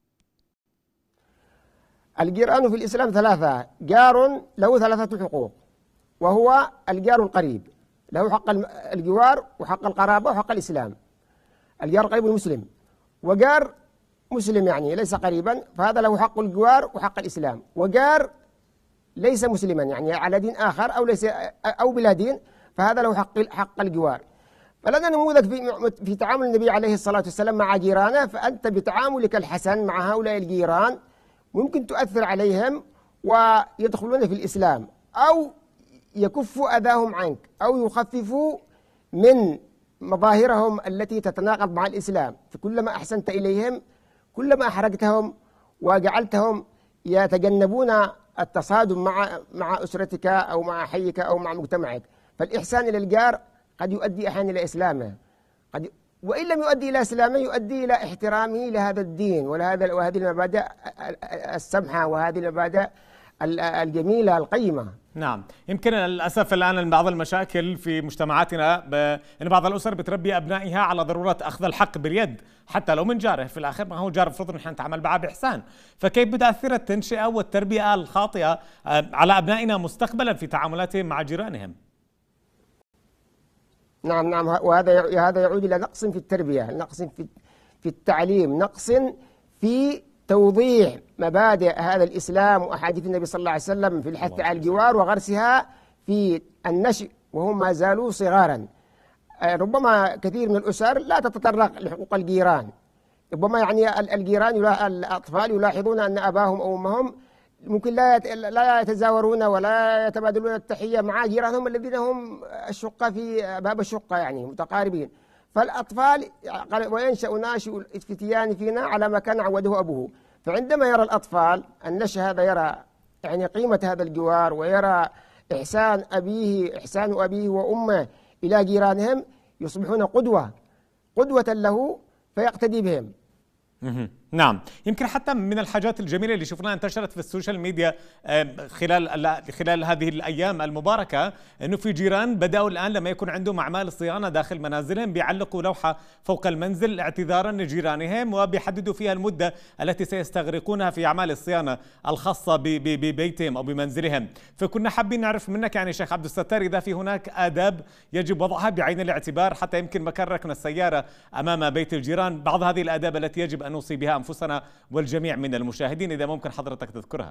[SPEAKER 12] الجيران في الإسلام ثلاثة. جار له ثلاثة حقوق، وهو الجار القريب، له حق الجوار وحق القرابة وحق الإسلام. الجار القريب المسلم، وجار مسلم يعني ليس قريبا فهذا له حق الجوار وحق الإسلام. وجار ليس مسلما يعني على دين آخر أو ليس أو بلا دين فهذا له حق حق الجوار. فلنا نموذج في في تعامل النبي عليه الصلاة والسلام مع جيرانه. فأنت بتعاملك الحسن مع هؤلاء الجيران ممكن تؤثر عليهم ويدخلون في الإسلام، أو يكفوا أذاهم عنك، أو يخففوا من مظاهرهم التي تتناقض مع الإسلام. فكلما أحسنت إليهم كلما أحرجتهم وجعلتهم يتجنبون التصادم مع مع أسرتك أو مع حيك أو مع مجتمعك. فالإحسان إلى الجار قد يؤدي أحيانا إلى إسلامه، قد وإن لم يؤدي إلى إسلامه يؤدي إلى احترامه لهذا الدين ولهذا وهذه المبادئ السمحة وهذه المبادئ الجميلة القيمة.
[SPEAKER 2] نعم، يمكن للأسف الآن بعض المشاكل في مجتمعاتنا أن بعض الأسر بتربي أبنائها على ضرورة أخذ الحق باليد حتى لو من جاره، في الآخر ما هو جار المفروض نحن نتعامل معه بإحسان. فكيف بتأثر التنشئة والتربية الخاطئة على أبنائنا مستقبلا في تعاملاتهم مع جيرانهم؟
[SPEAKER 12] نعم نعم، وهذا هذا يعود إلى نقص في التربية، نقص في في التعليم، نقص في توضيح مبادئ هذا الإسلام وأحاديث النبي صلى الله عليه وسلم في الحث على الجوار وغرسها في النشء وهم ما زالوا صغارا. ربما كثير من الأسر لا تتطرق لحقوق الجيران، ربما يعني الجيران الأطفال يلاحظون أن أباهم أو أمهم ممكن لا لا يتزاورون ولا يتبادلون التحية مع جيرانهم الذين هم الشقة في باب الشقة يعني متقاربين. فالأطفال وينشأ ناشئ الفتيان فينا على ما كان عوده أبوه، فعندما يرى الأطفال النشء هذا يرى يعني قيمة هذا الجوار ويرى إحسان أبيه إحسان أبيه وأمه إلى جيرانهم، يصبحون قدوة قدوة له فيقتدي بهم.
[SPEAKER 2] نعم، يمكن حتى من الحاجات الجميلة اللي شفناها انتشرت في السوشيال ميديا خلال خلال هذه الأيام المباركة، أنه في جيران بدأوا الآن لما يكون عندهم أعمال صيانة داخل منازلهم بيعلقوا لوحة فوق المنزل اعتذارا لجيرانهم، وبيحددوا فيها المدة التي سيستغرقونها في أعمال الصيانة الخاصة ببيتهم أو بمنزلهم. فكنا حابين نعرف منك يعني شيخ عبد الستار إذا في هناك آداب يجب وضعها بعين الاعتبار حتى يمكن مكان ركن السيارة أمام بيت الجيران، بعض هذه الآداب التي يجب أن نوصي بها أنفسنا والجميع من المشاهدين إذا ممكن حضرتك تذكرها.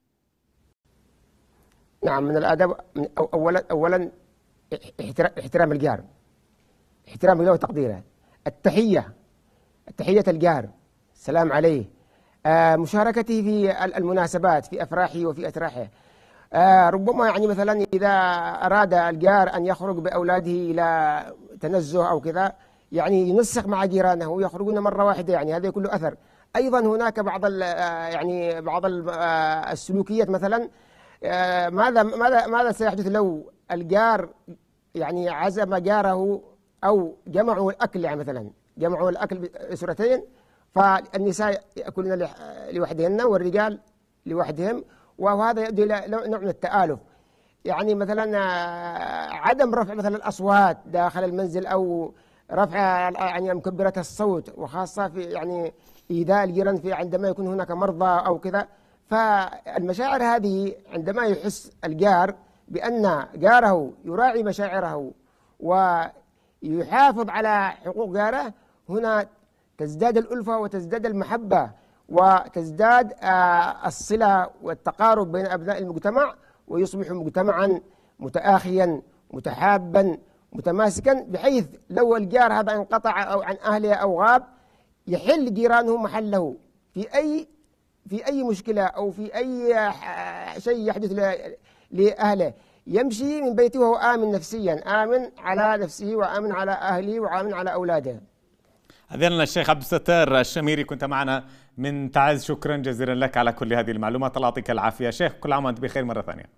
[SPEAKER 12] نعم، من الآداب أولا أولا احترام الجار، احترام له وتقديره، التحية التحية الجار، السلام عليه، آه مشاركته في المناسبات في أفراحه وفي أتراحه. آه ربما يعني مثلا إذا أراد الجار أن يخرج بأولاده إلى تنزه أو كذا يعني ينسق مع جيرانه ويخرجون مرة واحدة، يعني هذا يكون له أثر. أيضا هناك بعض يعني بعض السلوكيات مثلا ماذا ماذا ماذا سيحدث لو الجار يعني عزم جاره أو جمعوا الأكل، يعني مثلا جمعوا الأكل بأسرتين فالنساء يأكلن لوحدهن والرجال لوحدهم، وهذا يؤدي إلى نوع من التآلف. يعني مثلا عدم رفع مثلا الأصوات داخل المنزل أو رفع يعني مكبرات الصوت، وخاصة في يعني إيذاء الجيران في عندما يكون هناك مرضى أو كذا. فالمشاعر هذه عندما يحس الجار بأن جاره يراعي مشاعره ويحافظ على حقوق جاره، هنا تزداد الألفة وتزداد المحبة وتزداد الصلة والتقارب بين أبناء المجتمع، ويصبح مجتمعا متآخيا متحابا متماسكا، بحيث لو الجار هذا انقطع أو عن أهله أو غاب يحل جيرانه محله في أي في أي مشكلة أو في أي شيء يحدث لأهله، يمشي من بيته وهو آمن نفسيا، آمن على نفسه وآمن على أهله وآمن على أولاده.
[SPEAKER 2] أذن الشيخ عبد الستار الشميري كنت معنا من تعز، شكرا جزيلا لك على كل هذه المعلومات، الله يعطيك العافية شيخ، كل عام وأنت بخير مرة ثانية.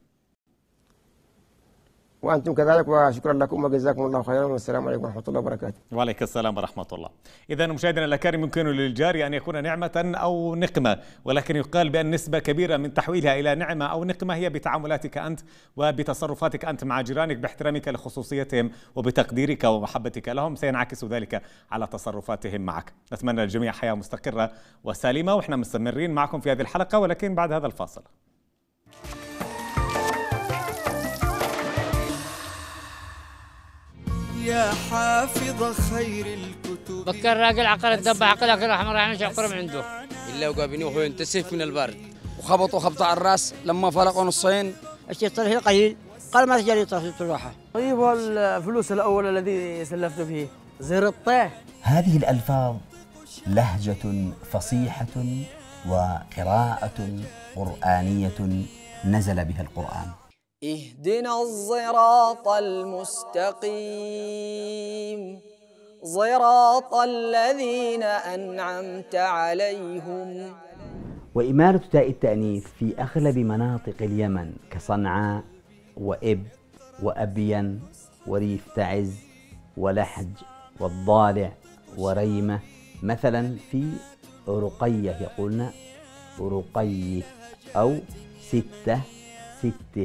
[SPEAKER 12] وأنتم كذلك وشكرا لكم وجزاكم الله خيرا، والسلام عليكم ورحمة الله وبركاته.
[SPEAKER 2] وعليكم السلام ورحمة الله. إذا مشاهدينا الأكارم، يمكن للجار أن يكون نعمة أو نقمة، ولكن يقال بأن نسبة كبيرة من تحويلها إلى نعمة أو نقمة هي بتعاملاتك أنت وبتصرفاتك أنت مع جيرانك، باحترامك لخصوصيتهم وبتقديرك ومحبتك لهم، سينعكس ذلك على تصرفاتهم معك. نتمنى للجميع حياة مستقرة وسالمة، وإحنا مستمرين معكم في هذه الحلقة ولكن بعد هذا الفاصل.
[SPEAKER 13] يا حافظ خير الكتب
[SPEAKER 14] بكر راجل عقل الدب عقل عقل احمر يعني شعر من عنده
[SPEAKER 15] الا وقابني وهو ينتسف من البرد وخبطوا خبطه على الراس لما فرقوا نصين.
[SPEAKER 16] الشيء طرحي قليل قال ما تجري طرحي الراحه.
[SPEAKER 17] طيب والفلوس الاول الذي سلفت فيه زرطه.
[SPEAKER 18] هذه الالفاظ لهجه فصيحه وقراءه قرانيه نزل بها القرآن.
[SPEAKER 19] اهدنا الصراط المستقيم صراط الذين أنعمت عليهم.
[SPEAKER 20] وإمالة تاء التأنيث في أغلب مناطق اليمن كصنعاء وإب وأبين وريف تعز ولحج والضالع وريمة. مثلا في رقية يقولن رقيه أو ستة ستة.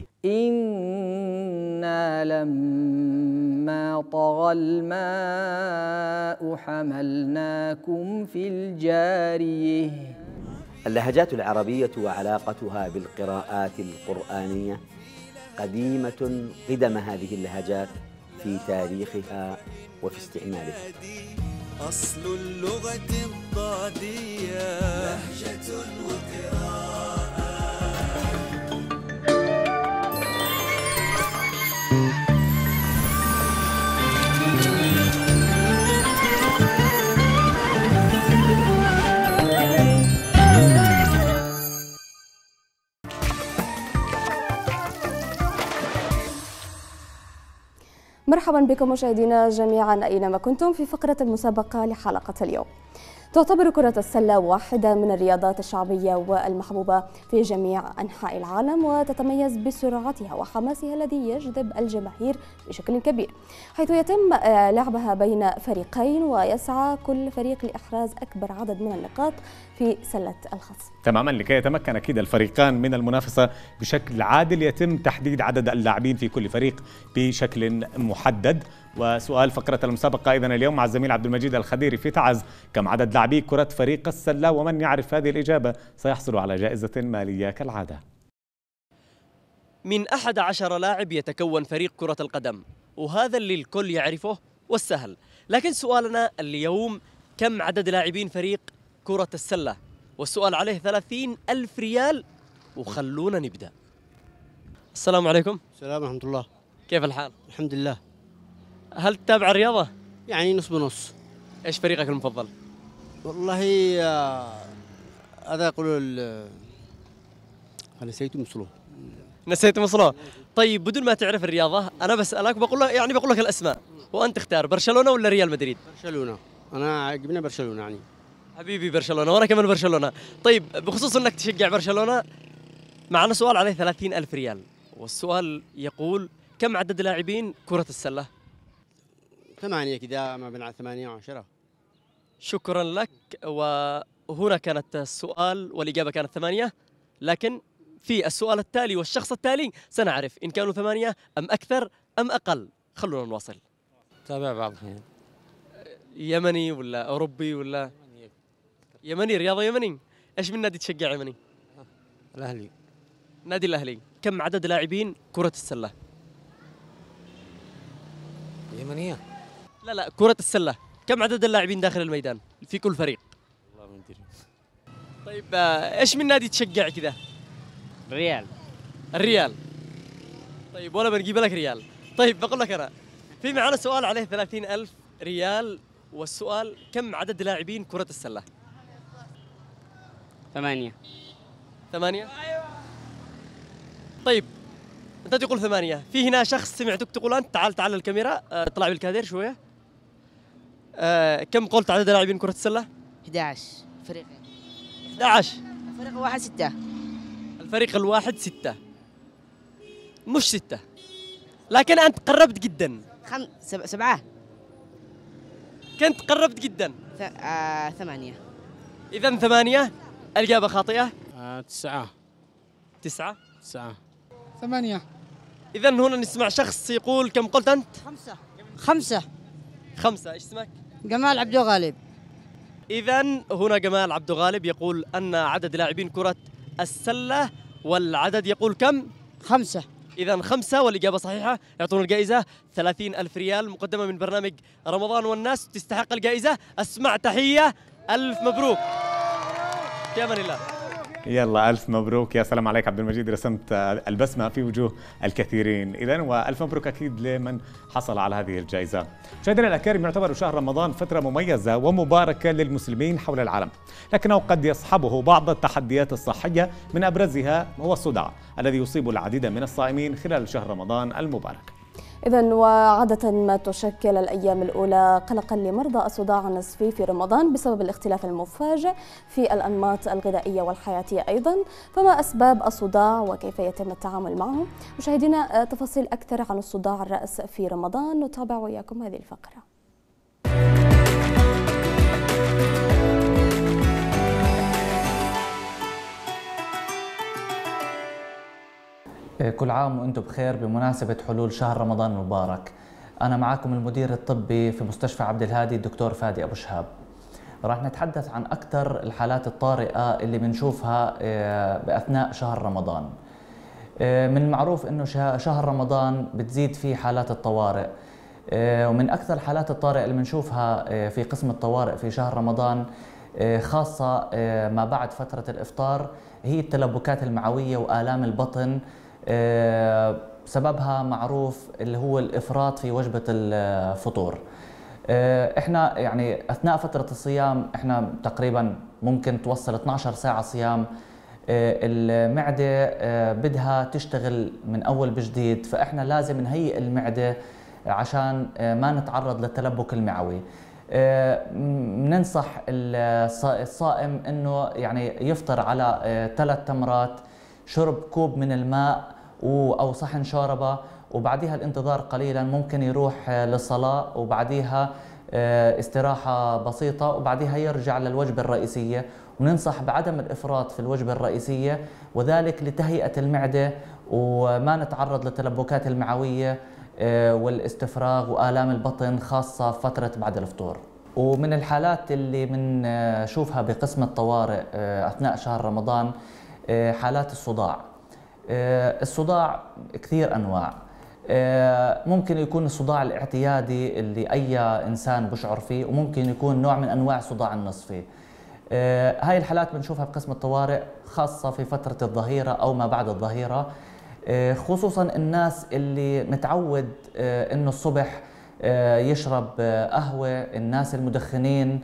[SPEAKER 19] إنا لما طغى الماء حملناكم في الجارية.
[SPEAKER 20] اللهجات العربية وعلاقتها بالقراءات القرآنية قديمة قدم هذه اللهجات في تاريخها وفي استعمالها.
[SPEAKER 13] أصل اللغة الضادية لهجة وقراءة.
[SPEAKER 1] مرحبا بكم مشاهدينا جميعا أينما كنتم في فقرة المسابقة لحلقة اليوم. تعتبر كرة السلة واحدة من الرياضات الشعبية والمحبوبة في جميع أنحاء العالم، وتتميز بسرعتها وحماسها الذي يجذب الجماهير بشكل كبير، حيث يتم لعبها بين فريقين ويسعى كل فريق لإحراز أكبر عدد من النقاط في سلة الخصم.
[SPEAKER 2] تماما. لكي يتمكن أكيد الفريقان من المنافسة بشكل عادل يتم تحديد عدد اللاعبين في كل فريق بشكل محدد. وسؤال فقرة المسابقة إذن اليوم مع الزميل عبد المجيد الخديري في تعز: كم عدد لاعبي كرة فريق السلة؟ ومن يعرف هذه الإجابة سيحصل على جائزة مالية كالعادة.
[SPEAKER 21] من أحد عشر لاعب يتكون فريق كرة القدم، وهذا اللي الكل يعرفه والسهل. لكن سؤالنا اليوم: كم عدد لاعبين فريق كرة السلة؟ والسؤال عليه ثلاثين ألف ريال. وخلونا نبدأ. السلام عليكم.
[SPEAKER 22] السلام ورحمة الله.
[SPEAKER 21] كيف الحال؟
[SPEAKER 22] الحمد لله.
[SPEAKER 21] هل تتابع الرياضة؟
[SPEAKER 22] يعني نص بنص.
[SPEAKER 21] ايش فريقك المفضل؟
[SPEAKER 22] والله هذا يقولوا انا نسيت مصلو.
[SPEAKER 21] نسيت مصلو. طيب بدون ما تعرف الرياضة أنا بسألك بقول لك يعني بقول لك الأسماء وأنت اختار، برشلونة ولا ريال مدريد؟
[SPEAKER 22] برشلونة. أنا عجبني برشلونة يعني.
[SPEAKER 21] حبيبي برشلونة وأنا كمان برشلونة. طيب بخصوص أنك تشجع برشلونة، معنا سؤال عليه ثلاثين ألف ريال، والسؤال يقول: كم عدد لاعبين كرة السلة؟
[SPEAKER 22] ثمانية كذا، ما بين ثمانية وعشرة.
[SPEAKER 21] شكرا لك. وهنا كانت السؤال والإجابة كانت ثمانية، لكن في السؤال التالي والشخص التالي سنعرف إن كانوا ثمانية أم أكثر أم أقل. خلونا نواصل.
[SPEAKER 14] تابع بعض الحين.
[SPEAKER 21] يمني ولا أوروبي ولا يمني؟ رياضة يمني. إيش من نادي تشجع يمني؟
[SPEAKER 22] الأهلي.
[SPEAKER 21] نادي الأهلي. كم عدد لاعبين كرة السلة؟
[SPEAKER 14] يمنية؟
[SPEAKER 21] لا لا، كرة السلة. كم عدد اللاعبين داخل الميدان في كل فريق؟
[SPEAKER 14] والله ما ادري.
[SPEAKER 21] طيب ايش من نادي تشجع كذا؟
[SPEAKER 14] الريال.
[SPEAKER 21] الريال. طيب ولا بنجيب لك ريال. طيب بقول لك انا في معنا سؤال عليه ثلاثين ألف ريال، والسؤال: كم عدد لاعبين كرة السلة؟
[SPEAKER 14] ثمانية.
[SPEAKER 21] ثمانية؟ طيب انت تقول ثمانية، في هنا شخص سمعتك تقول انت. تعال تعال الكاميرا، اطلع بالكادر شوية. آه، كم قلت عدد لاعبين كرة السلة؟
[SPEAKER 23] أحد عشر فريقين.
[SPEAKER 21] أحد عشر.
[SPEAKER 23] الفريق الواحد ستة.
[SPEAKER 21] الفريق الواحد ستة. مش ستة، لكن أنت قربت جدا.
[SPEAKER 23] خم سب... سبعة.
[SPEAKER 21] كنت قربت جدا.
[SPEAKER 23] ث... آه... ثمانية.
[SPEAKER 21] إذا ثمانية. الإجابة خاطئة.
[SPEAKER 22] آه، تسعة.
[SPEAKER 21] تسعة.
[SPEAKER 22] تسعة.
[SPEAKER 23] ثمانية.
[SPEAKER 21] إذا هنا نسمع شخص يقول: كم قلت أنت؟
[SPEAKER 23] خمسة. خمسة.
[SPEAKER 21] خمسة. إيش اسمك؟
[SPEAKER 23] جمال عبدو غالب.
[SPEAKER 21] إذا هنا جمال عبدو غالب يقول أن عدد لاعبين كرة السلة، والعدد يقول كم؟
[SPEAKER 23] خمسة.
[SPEAKER 21] إذا خمسة، والإجابة صحيحة. يعطون الجائزة ثلاثين ألف ريال مقدمة من برنامج رمضان والناس. تستحق الجائزة. أسمع تحية. ألف مبروك. في أمان الله.
[SPEAKER 2] يلا ألف مبروك. يا سلام عليك عبد المجيد، رسمت البسمة في وجوه الكثيرين. إذن وألف مبروك أكيد لمن حصل على هذه الجائزة. مشاهدينا الأكارم، يعتبر شهر رمضان فترة مميزة ومباركة للمسلمين حول العالم، لكنه قد يصحبه بعض التحديات الصحية، من أبرزها هو الصداع الذي يصيب العديد من الصائمين خلال شهر رمضان المبارك.
[SPEAKER 1] إذن وعادة ما تشكل الأيام الأولى قلقا لمرضى الصداع النصفي في رمضان بسبب الاختلاف المفاجئ في الأنماط الغذائية والحياتية أيضا. فما أسباب الصداع وكيف يتم التعامل معه؟ مشاهدينا، تفاصيل أكثر عن الصداع الرأس في رمضان نتابع وياكم هذه الفقرة.
[SPEAKER 4] كل عام وانتم بخير بمناسبة حلول شهر رمضان المبارك. أنا معكم المدير الطبي في مستشفى عبد الهادي الدكتور فادي أبو شهاب. راح نتحدث عن أكثر الحالات الطارئة اللي بنشوفها بأثناء شهر رمضان. من المعروف إنه شهر رمضان بتزيد فيه حالات الطوارئ، ومن أكثر الحالات الطارئة اللي بنشوفها في قسم الطوارئ في شهر رمضان خاصة ما بعد فترة الإفطار هي التلبكات المعوية وآلام البطن. سببها معروف اللي هو الإفراط في وجبة الفطور. احنا يعني أثناء فترة الصيام احنا تقريبا ممكن توصل اثنعش ساعة صيام، المعدة بدها تشتغل من أول بجديد، فاحنا لازم نهيئ المعدة عشان ما نتعرض للتلبك المعوي. بننصح الصائم انه يعني يفطر على ثلاث تمرات، شرب كوب من الماء او صحن شوربه، وبعديها الانتظار قليلا، ممكن يروح للصلاه وبعديها استراحه بسيطه وبعديها يرجع للوجبه الرئيسيه. وننصح بعدم الافراط في الوجبه الرئيسيه، وذلك لتهيئه المعده وما نتعرض للتلبكات المعويه والاستفراغ وآلام البطن خاصة فترة بعد الفطور. ومن الحالات اللي بنشوفها بقسم الطوارئ أثناء شهر رمضان حالات الصداع. الصداع كثير أنواع، ممكن يكون الصداع الاعتيادي اللي أي إنسان بشعر فيه، وممكن يكون نوع من أنواع الصداع النصفي. هاي الحالات بنشوفها بقسم الطوارئ خاصة في فترة الظهيرة أو ما بعد الظهيرة، خصوصا الناس اللي متعود انه الصبح يشرب قهوة، الناس المدخنين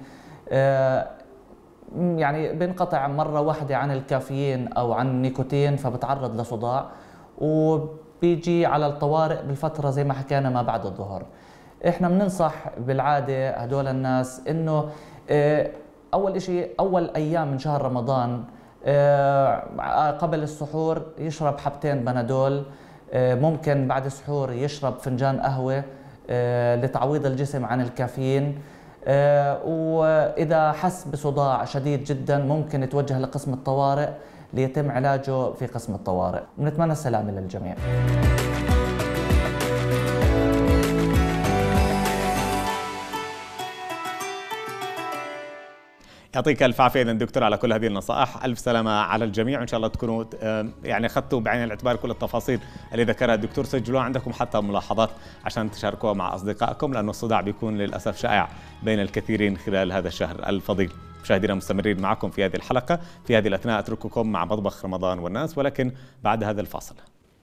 [SPEAKER 4] يعني بينقطع مرة واحدة عن الكافيين او عن النيكوتين فبتعرض لصداع، وبيجي على الطوارئ بالفترة زي ما حكينا ما بعد الظهر. احنا بننصح بالعادة هدول الناس انه اول اشي اول ايام من شهر رمضان قبل السحور يشرب حبتين بنادول، ممكن بعد السحور يشرب فنجان قهوة لتعويض الجسم عن الكافيين، وإذا حس بصداع شديد جدا ممكن يتوجه لقسم الطوارئ ليتم علاجه في قسم الطوارئ. ونتمنى السلامة للجميع.
[SPEAKER 2] يعطيك الف عافيه اذا دكتور على كل هذه النصائح، الف سلامه على الجميع، وان شاء الله تكونوا يعني اخذتوا بعين الاعتبار كل التفاصيل اللي ذكرها الدكتور، سجلوها عندكم حتى ملاحظات عشان تشاركوها مع اصدقائكم، لانه الصداع بيكون للاسف شائع بين الكثيرين خلال هذا الشهر الفضيل. مشاهدينا مستمرين معكم في هذه الحلقه، في هذه الاثناء اترككم مع مطبخ رمضان والناس، ولكن بعد هذا الفاصل.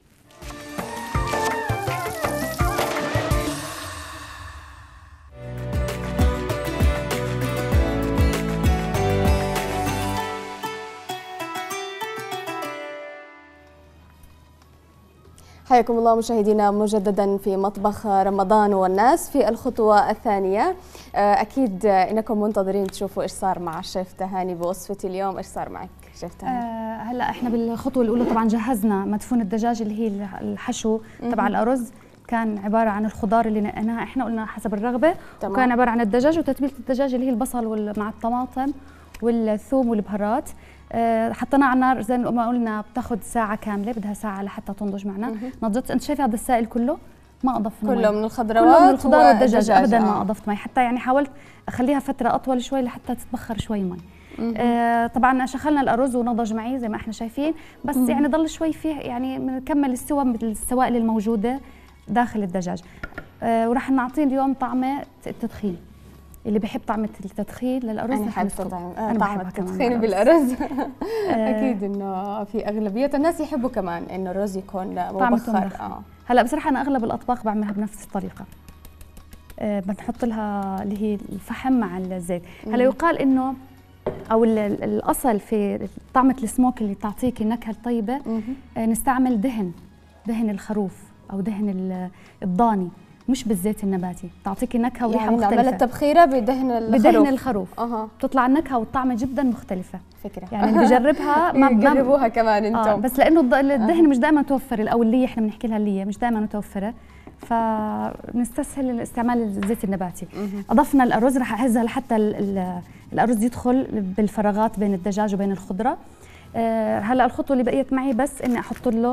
[SPEAKER 1] حياكم الله مشاهدينا مجددا في مطبخ رمضان والناس في الخطوة الثانية. أكيد إنكم منتظرين تشوفوا إيش صار مع الشيف تهاني بوصفة اليوم. إيش صار معك شيف تهاني؟
[SPEAKER 11] آه هلا إحنا بالخطوة الأولى طبعا جهزنا مدفون الدجاج اللي هي الحشو تبع الأرز، كان عبارة عن الخضار اللي نقناها إحنا قلنا حسب الرغبة، تمام. وكان عبارة عن الدجاج وتتبيلة الدجاج اللي هي البصل مع الطماطم والثوم والبهارات. أه حطيناه على النار زي ما قلنا بتاخذ ساعة كاملة، بدها ساعة لحتى تنضج معنا. نضجت. انت شايفه هذا السائل كله ما اضفنا
[SPEAKER 1] كله
[SPEAKER 11] مي.
[SPEAKER 1] من الخضروات
[SPEAKER 11] كله من الخضار والدجاج ابدا
[SPEAKER 1] آه.
[SPEAKER 11] ما اضفت مي، حتى يعني حاولت اخليها فترة اطول شوي لحتى تتبخر شوي مي. آه طبعا شغلنا الارز ونضج معي زي ما احنا شايفين، بس مم. يعني ضل شوي فيه يعني بنكمل السوى مثل السوائل الموجودة داخل الدجاج. آه وراح نعطيه اليوم طعمة التدخين، اللي بيحب طعمة التدخين للأرز.
[SPEAKER 1] أنا حابة طعم التدخين بالأرز. أكيد إنه في أغلبية الناس يحبوا كمان إنه الرز يكون مبخر.
[SPEAKER 11] آه. هلا بصراحة أنا أغلب الأطباق بعملها بنفس الطريقة. أه بنحط لها اللي هي الفحم مع الزيت. هلا يقال إنه أو الأصل في طعمة السموك اللي تعطيك النكهة الطيبة أه نستعمل دهن دهن الخروف أو دهن الضاني، مش بالزيت النباتي، تعطيك نكهه وريحه يعني مختلفه. نعمل
[SPEAKER 1] التبخيره بدهن الخروف
[SPEAKER 11] بدهن الخروف أه. بتطلع النكهه والطعمه جدا مختلفه.
[SPEAKER 1] فكره
[SPEAKER 11] يعني اللي بجربها ما
[SPEAKER 1] بجربوها كمان انتم.
[SPEAKER 11] آه بس لانه الدهن أه. مش دائما متوفر، او اللي احنا بنحكي لها اللي مش دائما متوفره، فبنستسهل استعمال الزيت النباتي. أه. اضفنا الارز، راح اهزها لحتى الارز يدخل بالفراغات بين الدجاج وبين الخضره. أه هلا الخطوه اللي بقيت معي بس اني احط له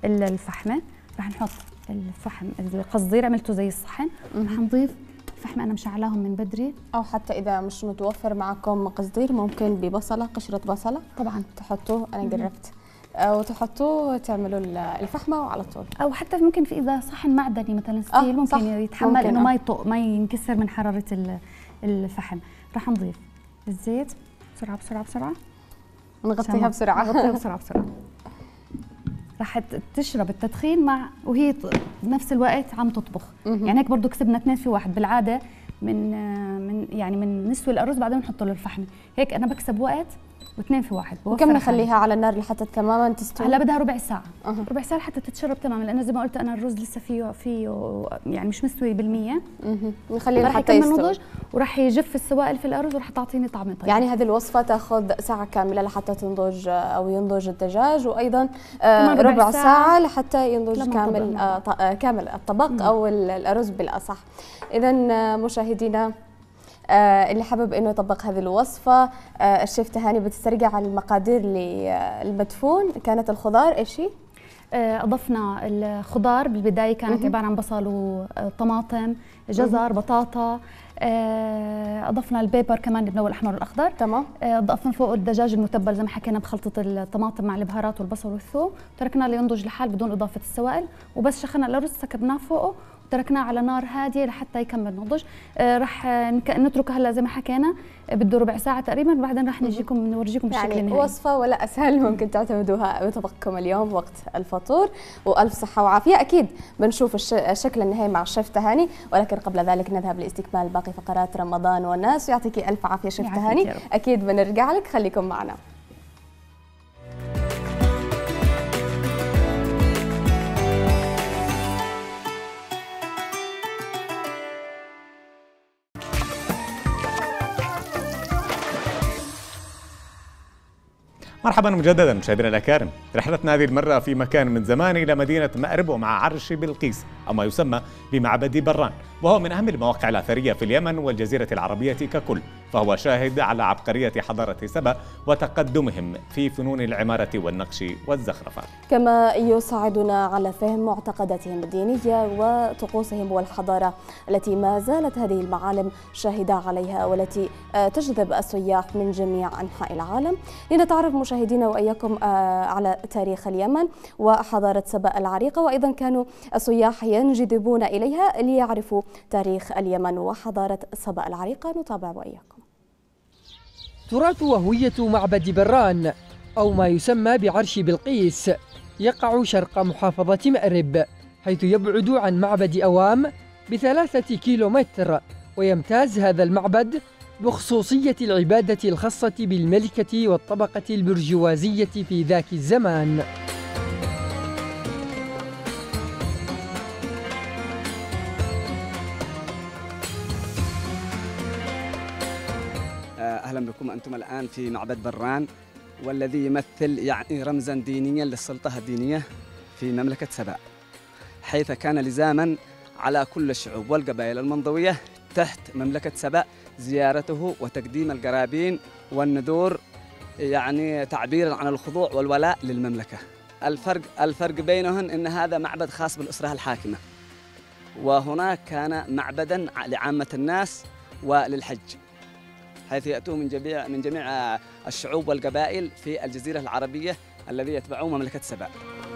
[SPEAKER 11] الفحمه، رح نحط الفحم القصدير عملته زي الصحن، رح نضيف فحمه انا مشعلاهم من بدري،
[SPEAKER 1] او حتى اذا مش متوفر معكم قصدير ممكن ببصله، قشره بصله
[SPEAKER 11] طبعا
[SPEAKER 1] تحطوه، انا جربت، وتحطوه تعملوا الفحمه وعلى طول.
[SPEAKER 11] او حتى ممكن في اذا صحن معدني مثلا ستيل آه ممكن صح. يتحمل ممكن انه آه. ما يطق ما ينكسر من حراره الفحم. رح نضيف الزيت بسرعه بسرعه بسرعه،
[SPEAKER 1] نغطيها بسرعه
[SPEAKER 11] نغطيها بسرعه بسرعه رح تشرب التدخين مع وهي بنفس الوقت عم تطبخ. يعني هيك برضه كسبنا اثنين في واحد. بالعاده من من يعني من نسوي الارز بعدين بنحط له الفحم، هيك انا بكسب وقت واثنين في واحد.
[SPEAKER 1] وكم نخليها على النار لحتى تماما تستوي؟
[SPEAKER 11] هلا بدها ربع ساعه. أه. ربع ساعه حتى تتشرب تماما، لانه زي ما قلت انا الرز لسه فيه فيه يعني مش مستوي بالمية.
[SPEAKER 1] نخليه لحتى يستوي
[SPEAKER 11] وراح يجف السوائل في الارز وراح تعطيني طعم طيب.
[SPEAKER 1] يعني هذه الوصفه تاخذ ساعه كامله لحتى تنضج او ينضج الدجاج، وايضا آه ربع ساعه, ساعة لحتى ينضج كامل آه كامل الطبق مم. او الارز بالاصح. اذا مشاهدينا آه اللي حابب انه يطبق هذه الوصفه، آه الشيف تهاني بتسترجع المقادير للمدفون. كانت الخضار ايش هي؟
[SPEAKER 11] آه اضفنا الخضار بالبدايه كانت مم. عباره عن بصل وطماطم، جزر، مم. بطاطا، آه اضفنا البيبر كمان اللي هو الاحمر والاخضر.
[SPEAKER 1] تمام.
[SPEAKER 11] آه اضفنا فوق الدجاج المتبل زي ما حكينا بخلطه الطماطم مع البهارات والبصل والثوم، تركناه لينضج لحال بدون اضافه السوائل، وبس شخنا الارز سكبناه فوقه وتركناه على نار هاديه لحتى يكمل نضج. آه رح نتركه هلا زي ما حكينا بده ربع ساعه تقريبا، وبعدين رح نجيكم نورجيكم الشكل
[SPEAKER 1] يعني
[SPEAKER 11] النهائي.
[SPEAKER 1] وصفه ولا اسهل ممكن تعتمدوها بطبقكم اليوم وقت الفطور، والف صحه وعافيه. اكيد بنشوف الشكل النهائي مع الشيف تهاني، ولكن قبل ذلك نذهب لاستكمال باقي فقرات رمضان والناس. ويعطيكي الف عافيه شيف تهاني، اكيد بنرجع لك، خليكم معنا.
[SPEAKER 2] مرحبا مجددا مشاهدينا الاكارم، رحلتنا هذه المره في مكان من زمان الى مدينه مأرب ومع عرش بلقيس او ما يسمى بمعبد بران، وهو من اهم المواقع الاثريه في اليمن والجزيره العربيه ككل، فهو شاهد على عبقريه حضاره سبأ وتقدمهم في فنون العماره والنقش والزخرفه،
[SPEAKER 1] كما يساعدنا على فهم معتقداتهم الدينيه وطقوسهم والحضاره التي ما زالت هذه المعالم شاهده عليها والتي تجذب السياح من جميع انحاء العالم. لنتعرف مشاهدينا واياكم على تاريخ اليمن وحضاره سبأ العريقه، وايضا كانوا السياح ينجذبون اليها ليعرفوا تاريخ اليمن وحضاره سبأ العريقه. نتابع واياكم.
[SPEAKER 5] تراث وهويه معبد بران او ما يسمى بعرش بلقيس يقع شرق محافظه مأرب، حيث يبعد عن معبد أوام بثلاثة كيلومتر، ويمتاز هذا المعبد بخصوصية العبادة الخاصة بالملكة والطبقة البرجوازية في ذاك الزمان.
[SPEAKER 6] أهلا بكم. أنتم الآن في معبد بران، والذي يمثل يعني رمزا دينيا للسلطة الدينية في مملكة سبأ، حيث كان لزاما على كل الشعوب والقبائل المنضوية تحت مملكة سبأ زيارته وتقديم القرابين والنذور، يعني تعبيرا عن الخضوع والولاء للمملكة. الفرق الفرق بينهن ان هذا معبد خاص بالأسرة الحاكمة، وهناك كان معبدا لعامة الناس وللحج، حيث يأتون من جميع من جميع الشعوب والقبائل في الجزيرة العربية الذي يتبعون مملكة سبأ.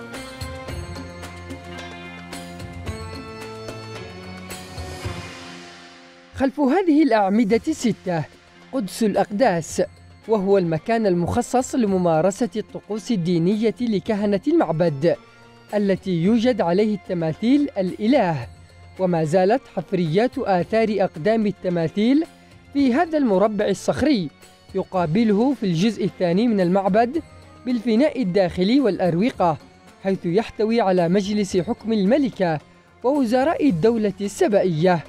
[SPEAKER 5] خلف هذه الأعمدة الستة قدس الأقداس، وهو المكان المخصص لممارسة الطقوس الدينية لكهنة المعبد التي يوجد عليه التماثيل الإله، وما زالت حفريات آثار أقدام التماثيل في هذا المربع الصخري، يقابله في الجزء الثاني من المعبد بالفناء الداخلي والأروقة، حيث يحتوي على مجلس حكم الملكة ووزراء الدولة السبئية.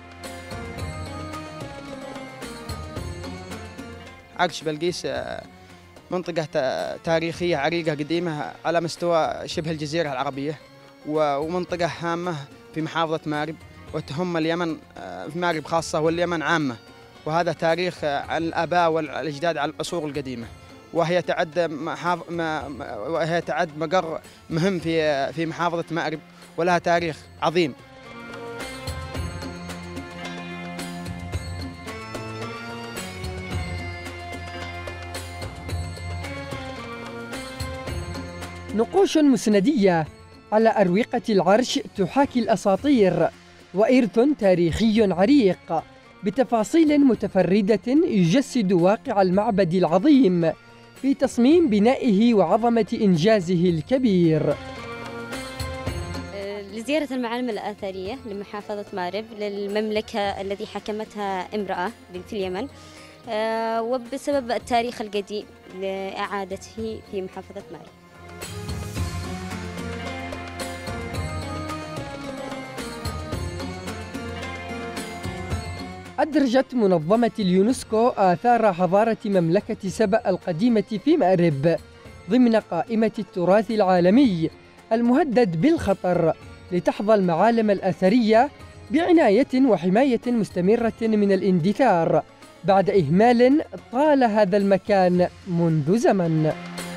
[SPEAKER 10] عرش بلقيس منطقة تاريخية عريقة قديمة على مستوى شبه الجزيرة العربية، ومنطقة هامة في محافظة مأرب، وتهم اليمن في مأرب خاصة واليمن عامة، وهذا تاريخ عن الآباء والأجداد على العصور القديمة. وهي تعد محاف... ما... وهي تعد مقر مهم في في محافظة مأرب ولها تاريخ عظيم.
[SPEAKER 5] نقوش مسندية على أروقة العرش تحاكي الأساطير، وإرث تاريخي عريق بتفاصيل متفردة يجسد واقع المعبد العظيم في تصميم بنائه وعظمة إنجازه الكبير.
[SPEAKER 7] لزيارة المعالم الآثرية لمحافظة مأرب للمملكة التي حكمتها امرأة في اليمن، وبسبب التاريخ القديم لإعادته في محافظة مأرب.
[SPEAKER 5] أدرجت منظمة اليونسكو آثار حضارة مملكة سبأ القديمة في مأرب ضمن قائمة التراث العالمي المهدد بالخطر، لتحظى المعالم الأثرية بعناية وحماية مستمرة من الاندثار بعد إهمال طال هذا المكان منذ زمن.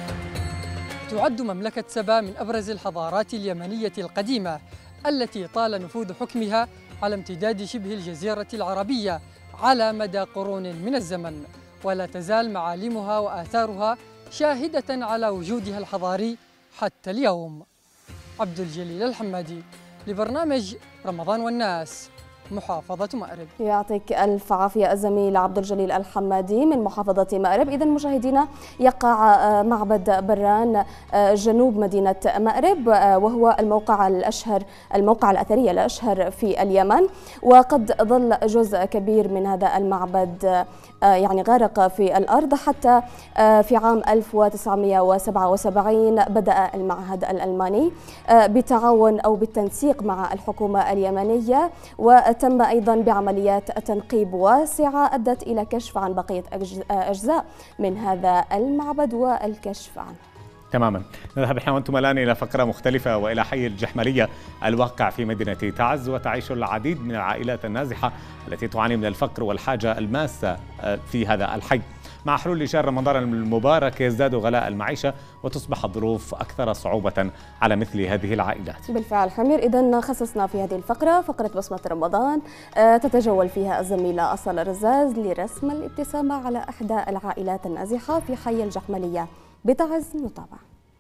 [SPEAKER 5] تعد مملكة سبأ من أبرز الحضارات اليمنية القديمة التي طال نفوذ حكمها على امتداد شبه الجزيرة العربية على مدى قرون من الزمن، ولا تزال معالمها وآثارها شاهدة على وجودها الحضاري حتى اليوم. عبد الجليل الحمادي لبرنامج رمضان والناس، محافظة مأرب.
[SPEAKER 1] يعطيك ألف عافية الزميل عبد الجليل الحمادي من محافظة مأرب. إذن مشاهدينا، يقع معبد بران جنوب مدينة مأرب، وهو الموقع الأشهر الموقع الأثري الأشهر في اليمن، وقد ظل جزء كبير من هذا المعبد يعني غارق في الأرض حتى في عام ألف وتسعمئة وسبعة وسبعين بدأ المعهد الألماني بالتعاون أو بالتنسيق مع الحكومة اليمنية، وتم أيضا بعمليات تنقيب واسعة أدت إلى كشف عن بقية أجزاء من هذا المعبد والكشف عنه.
[SPEAKER 2] تماما. نذهب نحن وانتم الآن إلى فقرة مختلفة وإلى حي الجحملية الواقع في مدينة تعز، وتعيش العديد من العائلات النازحة التي تعاني من الفقر والحاجة الماسة في هذا الحي. مع حلول شهر رمضان المبارك يزداد غلاء المعيشة وتصبح الظروف أكثر صعوبة على مثل هذه العائلات.
[SPEAKER 1] بالفعل حمير، إذن خصصنا في هذه الفقرة فقرة بصمة رمضان تتجول فيها الزميلة أصل رزاز لرسم الابتسامة على إحدى العائلات النازحة في حي الجحملية بتعز. نتابع.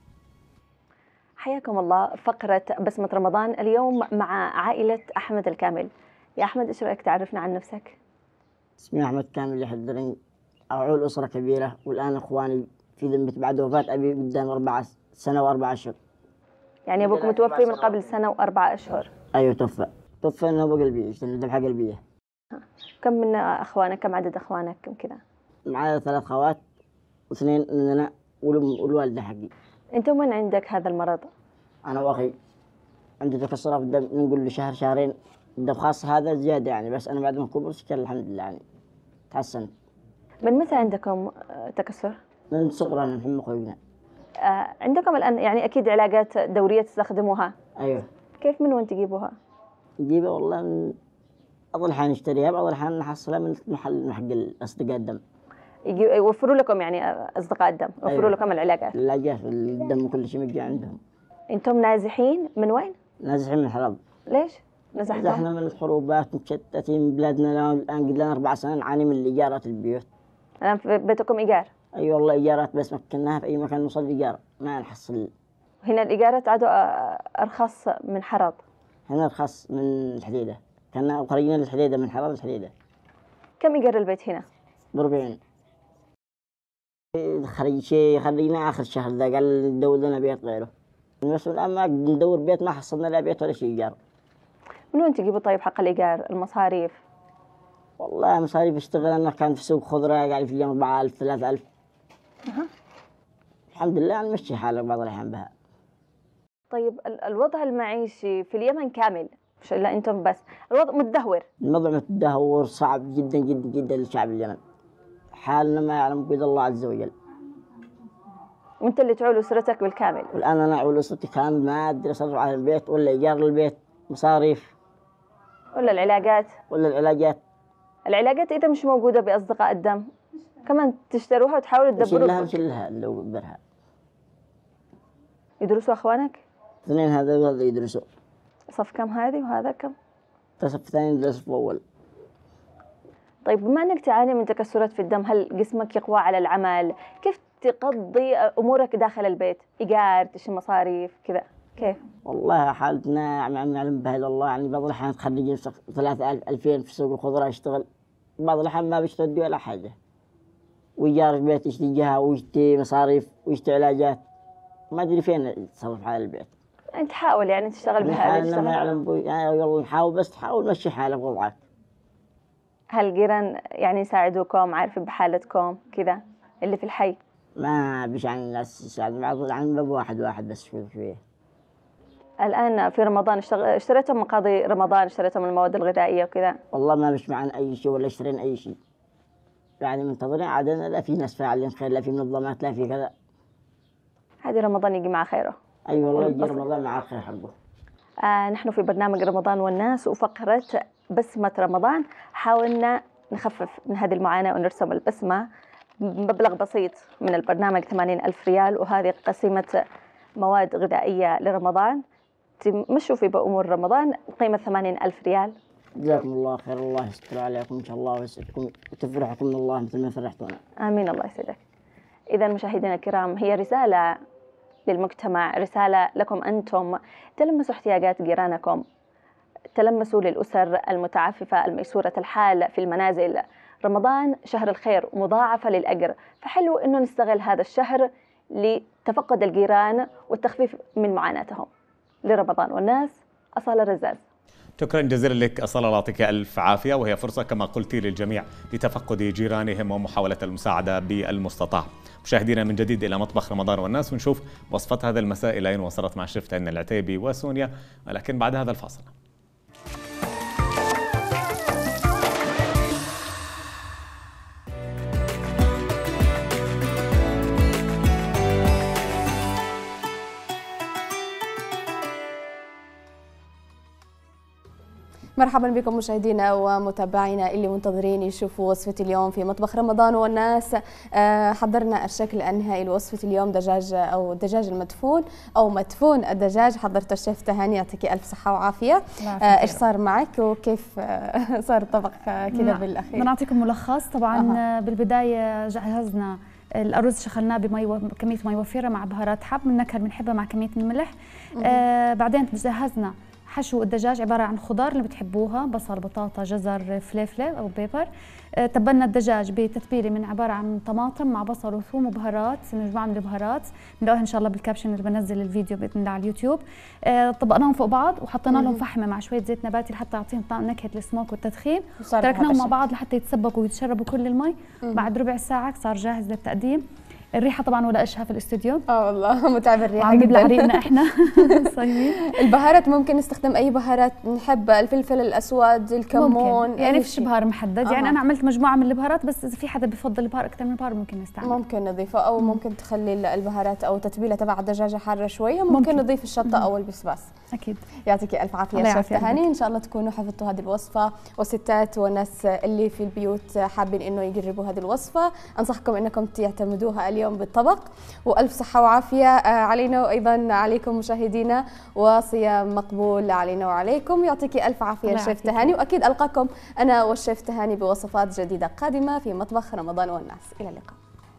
[SPEAKER 1] حياكم الله. فقرة بصمة رمضان اليوم مع عائلة أحمد الكامل. يا أحمد، إيش رأيك تعرفنا عن نفسك؟
[SPEAKER 16] اسمي أحمد كامل يحضرني، أعول أسرة كبيرة، والآن إخواني في ذمة بعد وفاة أبي قدام أربع سنة وأربع أشهر.
[SPEAKER 1] يعني أبوك متوفي من قبل سنة وأربع أشهر؟
[SPEAKER 16] أيوة توفى توفى إنه أبو قلبي ذبحة قلبية.
[SPEAKER 1] كم من أخوانك؟ كم عدد أخوانك؟ كم كذا؟
[SPEAKER 16] معايا ثلاث خوات واثنين مننا والوالدة حقي.
[SPEAKER 1] أنت من عندك هذا المرض؟
[SPEAKER 16] أنا وأخي عنده تكسرات في الدم، نقول له شهر شهرين الدم، خاص هذا زيادة يعني، بس أنا بعد ما كبر شكر الحمد لله يعني تحسنت.
[SPEAKER 1] من متى عندكم تكسر؟
[SPEAKER 16] من صغرنا من حين خوينا.
[SPEAKER 1] آه عندكم الآن يعني أكيد علاجات دورية تستخدموها؟
[SPEAKER 16] أيوه.
[SPEAKER 1] كيف من وين تجيبوها؟
[SPEAKER 16] نجيبها والله من بعض الأحيان نشتريها، بعض الأحيان نحصلها من محل حق أصدقاء الدم.
[SPEAKER 1] يوفروا لكم يعني أصدقاء الدم، يوفروا
[SPEAKER 16] أيوه.
[SPEAKER 1] لكم العلاجات؟
[SPEAKER 16] العلاجات الدم وكل شيء مجي عندهم.
[SPEAKER 1] أنتم نازحين من وين؟
[SPEAKER 16] نازحين من حرب.
[SPEAKER 1] ليش؟ نزحتم؟
[SPEAKER 16] نزحنا من الحروبات، متشتتين بلادنا الآن، قد لنا أربع سنين نعاني من إيجارات البيوت.
[SPEAKER 1] الآن في بيتكم إيجار؟
[SPEAKER 16] أي أيوة والله إيجارات، بس مكناها في أي مكان نوصل إيجار ما نحصل.
[SPEAKER 1] هنا الإيجارات عادوا أرخص من حرب؟
[SPEAKER 16] هنا أرخص من الحديدة، كنا خرجنا للحديدة من حرب الحديدة.
[SPEAKER 1] كم إيجار البيت هنا؟
[SPEAKER 16] بربعين. خرج شيء خرجنا آخر شهر ذا قال ندور لنا بيت غيره، بس الآن ما ندور بيت، ما حصلنا لا بيت ولا شيء إيجار.
[SPEAKER 1] من وين تجيبوا طيب حق الإيجار؟ المصاريف؟
[SPEAKER 16] والله مصاريف اشتغل أنا كان في سوق خضرة قاعد في اليوم أربعة ألف ثلاثة ألف.
[SPEAKER 1] أه.
[SPEAKER 16] الحمد لله يعني مشي حالك بعض الأحيان بها.
[SPEAKER 1] طيب الوضع المعيشي في اليمن كامل مش إلا أنتم بس، الوضع متدهور؟
[SPEAKER 16] الوضع متدهور صعب جدا جدا جدا لشعب اليمن، حالنا ما يعلم بيد الله عز وجل.
[SPEAKER 1] وأنت اللي تعول أسرتك بالكامل؟
[SPEAKER 16] والآن أنا أعول أسرتي كامل، ما أدري أصرف على البيت ولا إيجار للبيت، مصاريف
[SPEAKER 1] ولا العلاجات؟
[SPEAKER 16] ولا العلاجات.
[SPEAKER 1] العلاجات إذا مش موجودة بأصدقاء الدم
[SPEAKER 3] كمان تشتروها وتحاولوا تدبروا
[SPEAKER 16] نشيلها نشيلها لو برها.
[SPEAKER 3] يدرسوا اخوانك؟
[SPEAKER 16] اثنين هذا وهذا يدرسوا.
[SPEAKER 3] صف كم هذه وهذا كم؟
[SPEAKER 16] صف ثاني درس صف اول.
[SPEAKER 3] طيب بما انك تعاني من تكسرات في الدم، هل جسمك يقوى على العمل؟ كيف تقضي امورك داخل البيت؟ ايجار، تشيل مصاريف كذا، كيف؟
[SPEAKER 16] والله حالتنا يعني يعلم بها الا الله، يعني بعض الاحيان تخرجين ثلاثة آلاف ألفين في سوق الخضره اشتغل، بعض الاحيان ما بيشتغل ولا حاجه. وإيجار البيت يشتري جهه ويشتري مصاريف ويشتري علاجات، ما ادري فين تصرف حال البيت.
[SPEAKER 3] انت تحاول يعني تشتغل بحالك.
[SPEAKER 16] تشتغل ما يعلم يعني يلا نحاول، بس تحاول تمشي حالك بوضعك.
[SPEAKER 3] هل الجيران يعني يساعدوكم، عارفين بحالتكم كذا اللي في الحي؟
[SPEAKER 16] ما بيش يعني الناس يساعدوا بعض، عن باب واحد واحد بس شوي شوي.
[SPEAKER 3] الآن في رمضان اشتريتم مقاضي رمضان، اشتريتم المواد الغذائية وكذا؟
[SPEAKER 16] والله ما بيش معنا أي شيء ولا اشترينا أي شيء. يعني منتظرين عادنا، لا في ناس فاعلين خير، لا في منظمات، لا في كذا.
[SPEAKER 3] هذه رمضان يجي مع خيره.
[SPEAKER 16] أي أيوة والله يجي رمضان مع خير حقه.
[SPEAKER 3] آه نحن في برنامج رمضان والناس وفقرة بسمة رمضان حاولنا نخفف من هذه المعاناة ونرسم البسمة بمبلغ بسيط من البرنامج ثمانين ألف ريال، وهذه قسيمة مواد غذائية لرمضان تمشوا في بأمور رمضان قيمة ثمانين ألف ريال.
[SPEAKER 16] جزاكم الله خير، الله يستر عليكم إن شاء الله ويسعدكم وتفرحكم من الله مثل ما فرحتونا.
[SPEAKER 3] آمين الله يسعدك. إذا مشاهدينا الكرام، هي رسالة للمجتمع، رسالة لكم أنتم، تلمسوا احتياجات جيرانكم، تلمسوا للأسر المتعففة الميسورة الحال في المنازل. رمضان شهر الخير ومضاعفة للأجر، فحلو أنه نستغل هذا الشهر لتفقد الجيران والتخفيف من معاناتهم. لرمضان والناس، أصالة رزاز.
[SPEAKER 2] شكرا جزيلا لك أصالة، الله يعطيك ألف عافية. وهي فرصة كما قلتي للجميع لتفقد جيرانهم ومحاولة المساعدة بالمستطاع. مشاهدينا من جديد إلى مطبخ رمضان والناس، ونشوف وصفة هذا المساء إلى أين وصلت مع شرفة عنا العتيبي وسونيا، ولكن بعد هذا الفاصل.
[SPEAKER 1] مرحبا بكم مشاهدينا ومتابعينا اللي منتظرين يشوفوا وصفة اليوم في مطبخ رمضان والناس. حضرنا الشكل النهائي لوصفة اليوم، دجاج أو الدجاج المدفون أو مدفون الدجاج. حضرت الشيف تهاني، يعطيك ألف صحة وعافية. إيش صار معك وكيف صار الطبق كذا بالأخير؟
[SPEAKER 11] بنعطيكم ملخص. طبعا أه. بالبداية جهزنا الأرز، شخلناه بمي و... كمية مي وفيرة مع بهارات حب، من نكهة بنحبها مع كمية الملح. آه بعدين جهزنا حشو الدجاج عبارة عن خضار اللي بتحبوها، بصل، بطاطا، جزر، فلفلة أو بيبر. أه تبلنا الدجاج بتتبيلة من عبارة عن طماطم مع بصل وثوم وبهارات، مجموعة من البهارات بنلاقوها إن شاء الله بالكابشن اللي بنزل الفيديو بإذن الله على اليوتيوب. أه طبقناهم فوق بعض وحطينا لهم فحمة مع شوية زيت نباتي لحتى يعطيهم طعم نكهة السموك والتدخين، تركناهم مع بعض لحتى يتسبكوا ويتشربوا كل المي. بعد ربع ساعة صار جاهز للتقديم. الريحه طبعا ولا اشها في الاستوديو.
[SPEAKER 1] اه والله متعب الريحه
[SPEAKER 11] عم نبلع ريقنا احنا صايمين.
[SPEAKER 1] البهارات ممكن نستخدم اي بهارات نحب، الفلفل الاسود، الكمون،
[SPEAKER 11] ممكن. يعني فيش بهار محدد. أه. يعني انا عملت مجموعه من البهارات، بس اذا في حدا بفضل البهار اكثر من بهار ممكن نستعمل،
[SPEAKER 1] ممكن نضيفه، او مم. ممكن تخلي البهارات او تتبيله تبع الدجاجه حاره شويه، ممكن, ممكن نضيف الشطه مم. او البسباس.
[SPEAKER 11] اكيد.
[SPEAKER 1] يعطيكي الف عافيه شيف تهاني، ان شاء الله تكونوا حفظتوا هذه الوصفه، والستات والناس اللي في البيوت حابين انه يجربوا هذه الوصفه، انصحكم انكم تعتمدوها اليوم بالطبق. والف صحه وعافيه علينا وايضا عليكم مشاهدينا، وصيام مقبول علينا وعليكم. يعطيكي الف عافيه شيف تهاني، واكيد القاكم انا والشيف تهاني بوصفات جديده قادمه في مطبخ رمضان والناس. الى اللقاء.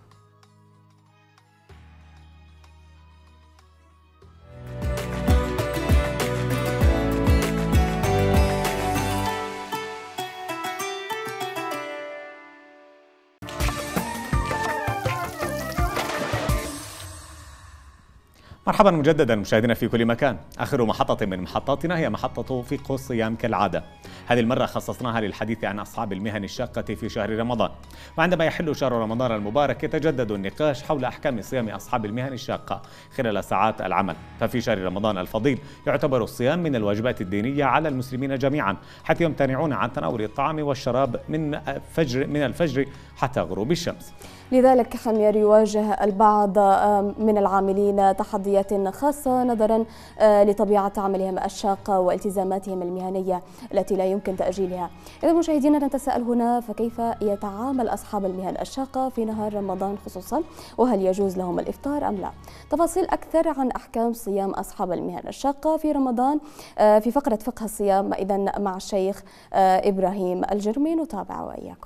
[SPEAKER 2] مرحبا مجددا مشاهدينا في كل مكان. آخر محطة من محطاتنا هي محطة فقه الصيام كالعادة. هذه المرة خصصناها للحديث عن أصحاب المهن الشاقة في شهر رمضان. وعندما يحل شهر رمضان المبارك يتجدد النقاش حول أحكام صيام أصحاب المهن الشاقة خلال ساعات العمل. ففي شهر رمضان الفضيل يعتبر الصيام من الواجبات الدينية على المسلمين جميعا، حيث يمتنعون عن تناول الطعام والشراب من فجر من الفجر حتى غروب الشمس.
[SPEAKER 1] لذلك خمير يواجه البعض من العاملين تحديات خاصة نظرا لطبيعة عملهم الشاقة والتزاماتهم المهنية التي لا يمكن تأجيلها. إذا مشاهدينا نتساءل هنا، فكيف يتعامل أصحاب المهن الشاقة في نهار رمضان خصوصا، وهل يجوز لهم الإفطار أم لا؟ تفاصيل أكثر عن أحكام صيام أصحاب المهن الشاقة في رمضان في فقرة فقه الصيام إذا مع الشيخ إبراهيم الجرمي، نتابع وإياكم.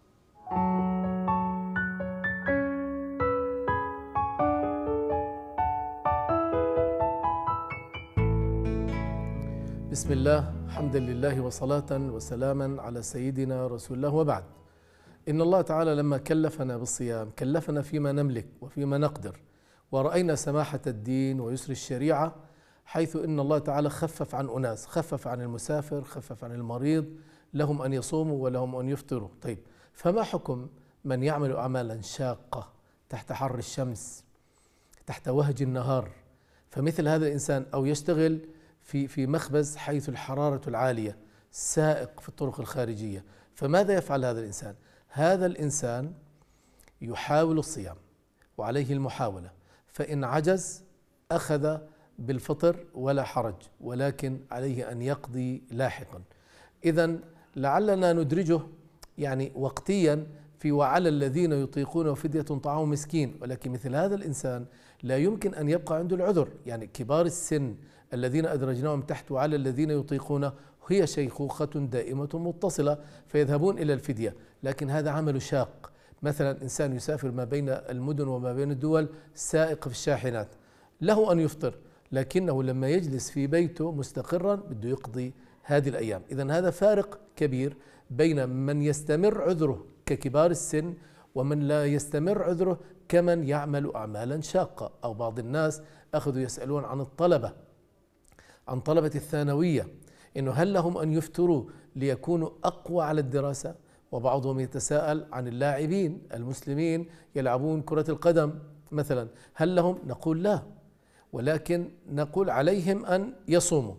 [SPEAKER 8] بسم الله، حمدا لله وصلاة وسلاما على سيدنا رسول الله، وبعد. إن الله تعالى لما كلفنا بالصيام كلفنا فيما نملك وفيما نقدر، ورأينا سماحة الدين ويسر الشريعة، حيث إن الله تعالى خفف عن أناس، خفف عن المسافر، خفف عن المريض، لهم أن يصوموا ولهم أن يفطروا. طيب، فما حكم من يعمل أعمالا شاقة تحت حر الشمس، تحت وهج النهار؟ فمثل هذا الإنسان، أو يشتغل في في مخبز حيث الحرارة العالية، سائق في الطرق الخارجية، فماذا يفعل هذا الإنسان؟ هذا الإنسان يحاول الصيام وعليه المحاولة، فإن عجز أخذ بالفطر ولا حرج، ولكن عليه أن يقضي لاحقا. إذن لعلنا ندرجه يعني وقتيا في وعلى الذين يطيقون فدية طعام مسكين، ولكن مثل هذا الإنسان لا يمكن أن يبقى عنده العذر. يعني كبار السن الذين أدرجناهم تحت وعلى الذين يطيقون هي شيخوخة دائمة متصلة، فيذهبون إلى الفدية، لكن هذا عمل شاق. مثلا إنسان يسافر ما بين المدن وما بين الدول، سائق في الشاحنات، له أن يفطر، لكنه لما يجلس في بيته مستقرا بده يقضي هذه الأيام. إذن هذا فارق كبير بين من يستمر عذره ككبار السن ومن لا يستمر عذره كمن يعمل أعمالا شاقة. أو بعض الناس أخذوا يسألون عن الطلبة، عن طلبة الثانوية، إنه هل لهم أن يفتروا ليكونوا أقوى على الدراسة؟ وبعضهم يتساءل عن اللاعبين المسلمين يلعبون كرة القدم مثلا، هل لهم؟ نقول لا، ولكن نقول عليهم أن يصوموا،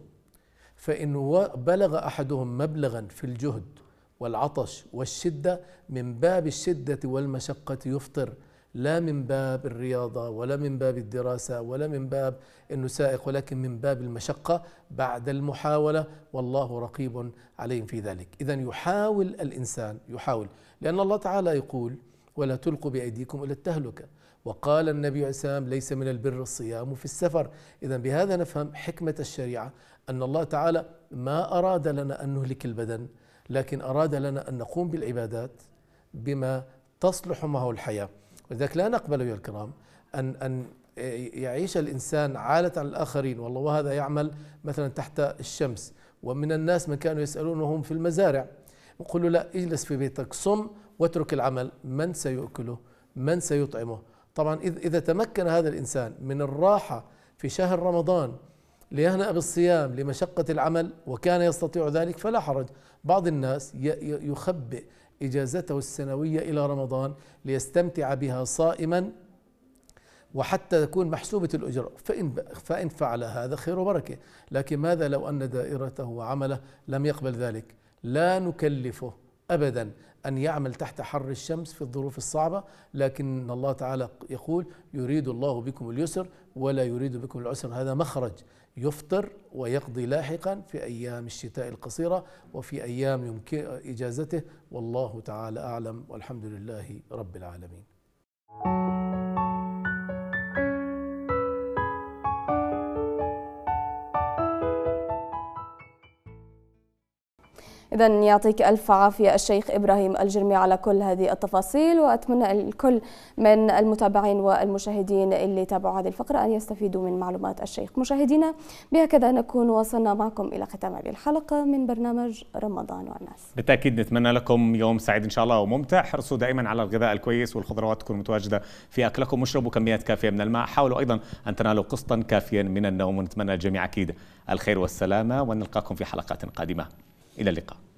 [SPEAKER 8] فإن بلغ أحدهم مبلغا في الجهد والعطش والشدة من باب الشدة والمشقة يفطر، لا من باب الرياضة ولا من باب الدراسة ولا من باب أنه سائق، ولكن من باب المشقة بعد المحاولة، والله رقيب عليهم في ذلك. إذن يحاول الإنسان، يحاول، لأن الله تعالى يقول ولا تلقوا بأيديكم إلى التهلكة، وقال النبي عليه الصلاة والسلام ليس من البر الصيام في السفر. إذن بهذا نفهم حكمة الشريعة، أن الله تعالى ما أراد لنا أن نهلك البدن، لكن أراد لنا أن نقوم بالعبادات بما تصلح معه الحياة. ولذلك لا نقبل يا الكرام أن أن يعيش الإنسان عالة عن الآخرين، والله وهذا يعمل مثلا تحت الشمس. ومن الناس من كانوا يسألون وهم في المزارع، نقول له لا، اجلس في بيتك، صم واترك العمل، من سيأكله؟ من سيطعمه؟ طبعا إذا تمكن هذا الإنسان من الراحة في شهر رمضان ليهنأ بالصيام لمشقة العمل وكان يستطيع ذلك فلا حرج. بعض الناس يخبئ إجازته السنوية إلى رمضان ليستمتع بها صائما وحتى تكون محسوبة الأجر، فإن, فإن فعل هذا خير وبركة. لكن ماذا لو أن دائرته وعمله لم يقبل ذلك؟ لا نكلفه أبدا أن يعمل تحت حر الشمس في الظروف الصعبة، لكن الله تعالى يقول يريد الله بكم اليسر ولا يريد بكم العسر. هذا مخرج، يفطر ويقضي لاحقا في أيام الشتاء القصيرة وفي أيام يمكن إجازته، والله تعالى أعلم، والحمد لله رب العالمين.
[SPEAKER 1] إذا يعطيك ألف عافية الشيخ إبراهيم الجرمي على كل هذه التفاصيل، وأتمنى الكل من المتابعين والمشاهدين اللي تابعوا هذه الفقرة أن يستفيدوا من معلومات الشيخ. مشاهدينا، بهكذا نكون وصلنا معكم إلى ختام هذه الحلقة من برنامج رمضان والناس.
[SPEAKER 2] بالتأكيد نتمنى لكم يوم سعيد إن شاء الله وممتع. حرصوا دائما على الغذاء الكويس والخضروات تكون متواجدة في أكلكم، واشربوا كميات كافية من الماء، حاولوا أيضا أن تنالوا قسطا كافيا من النوم، ونتمنى للجميع أكيد الخير والسلامة، ونلقاكم في حلقات قادمة. إلى اللقاء.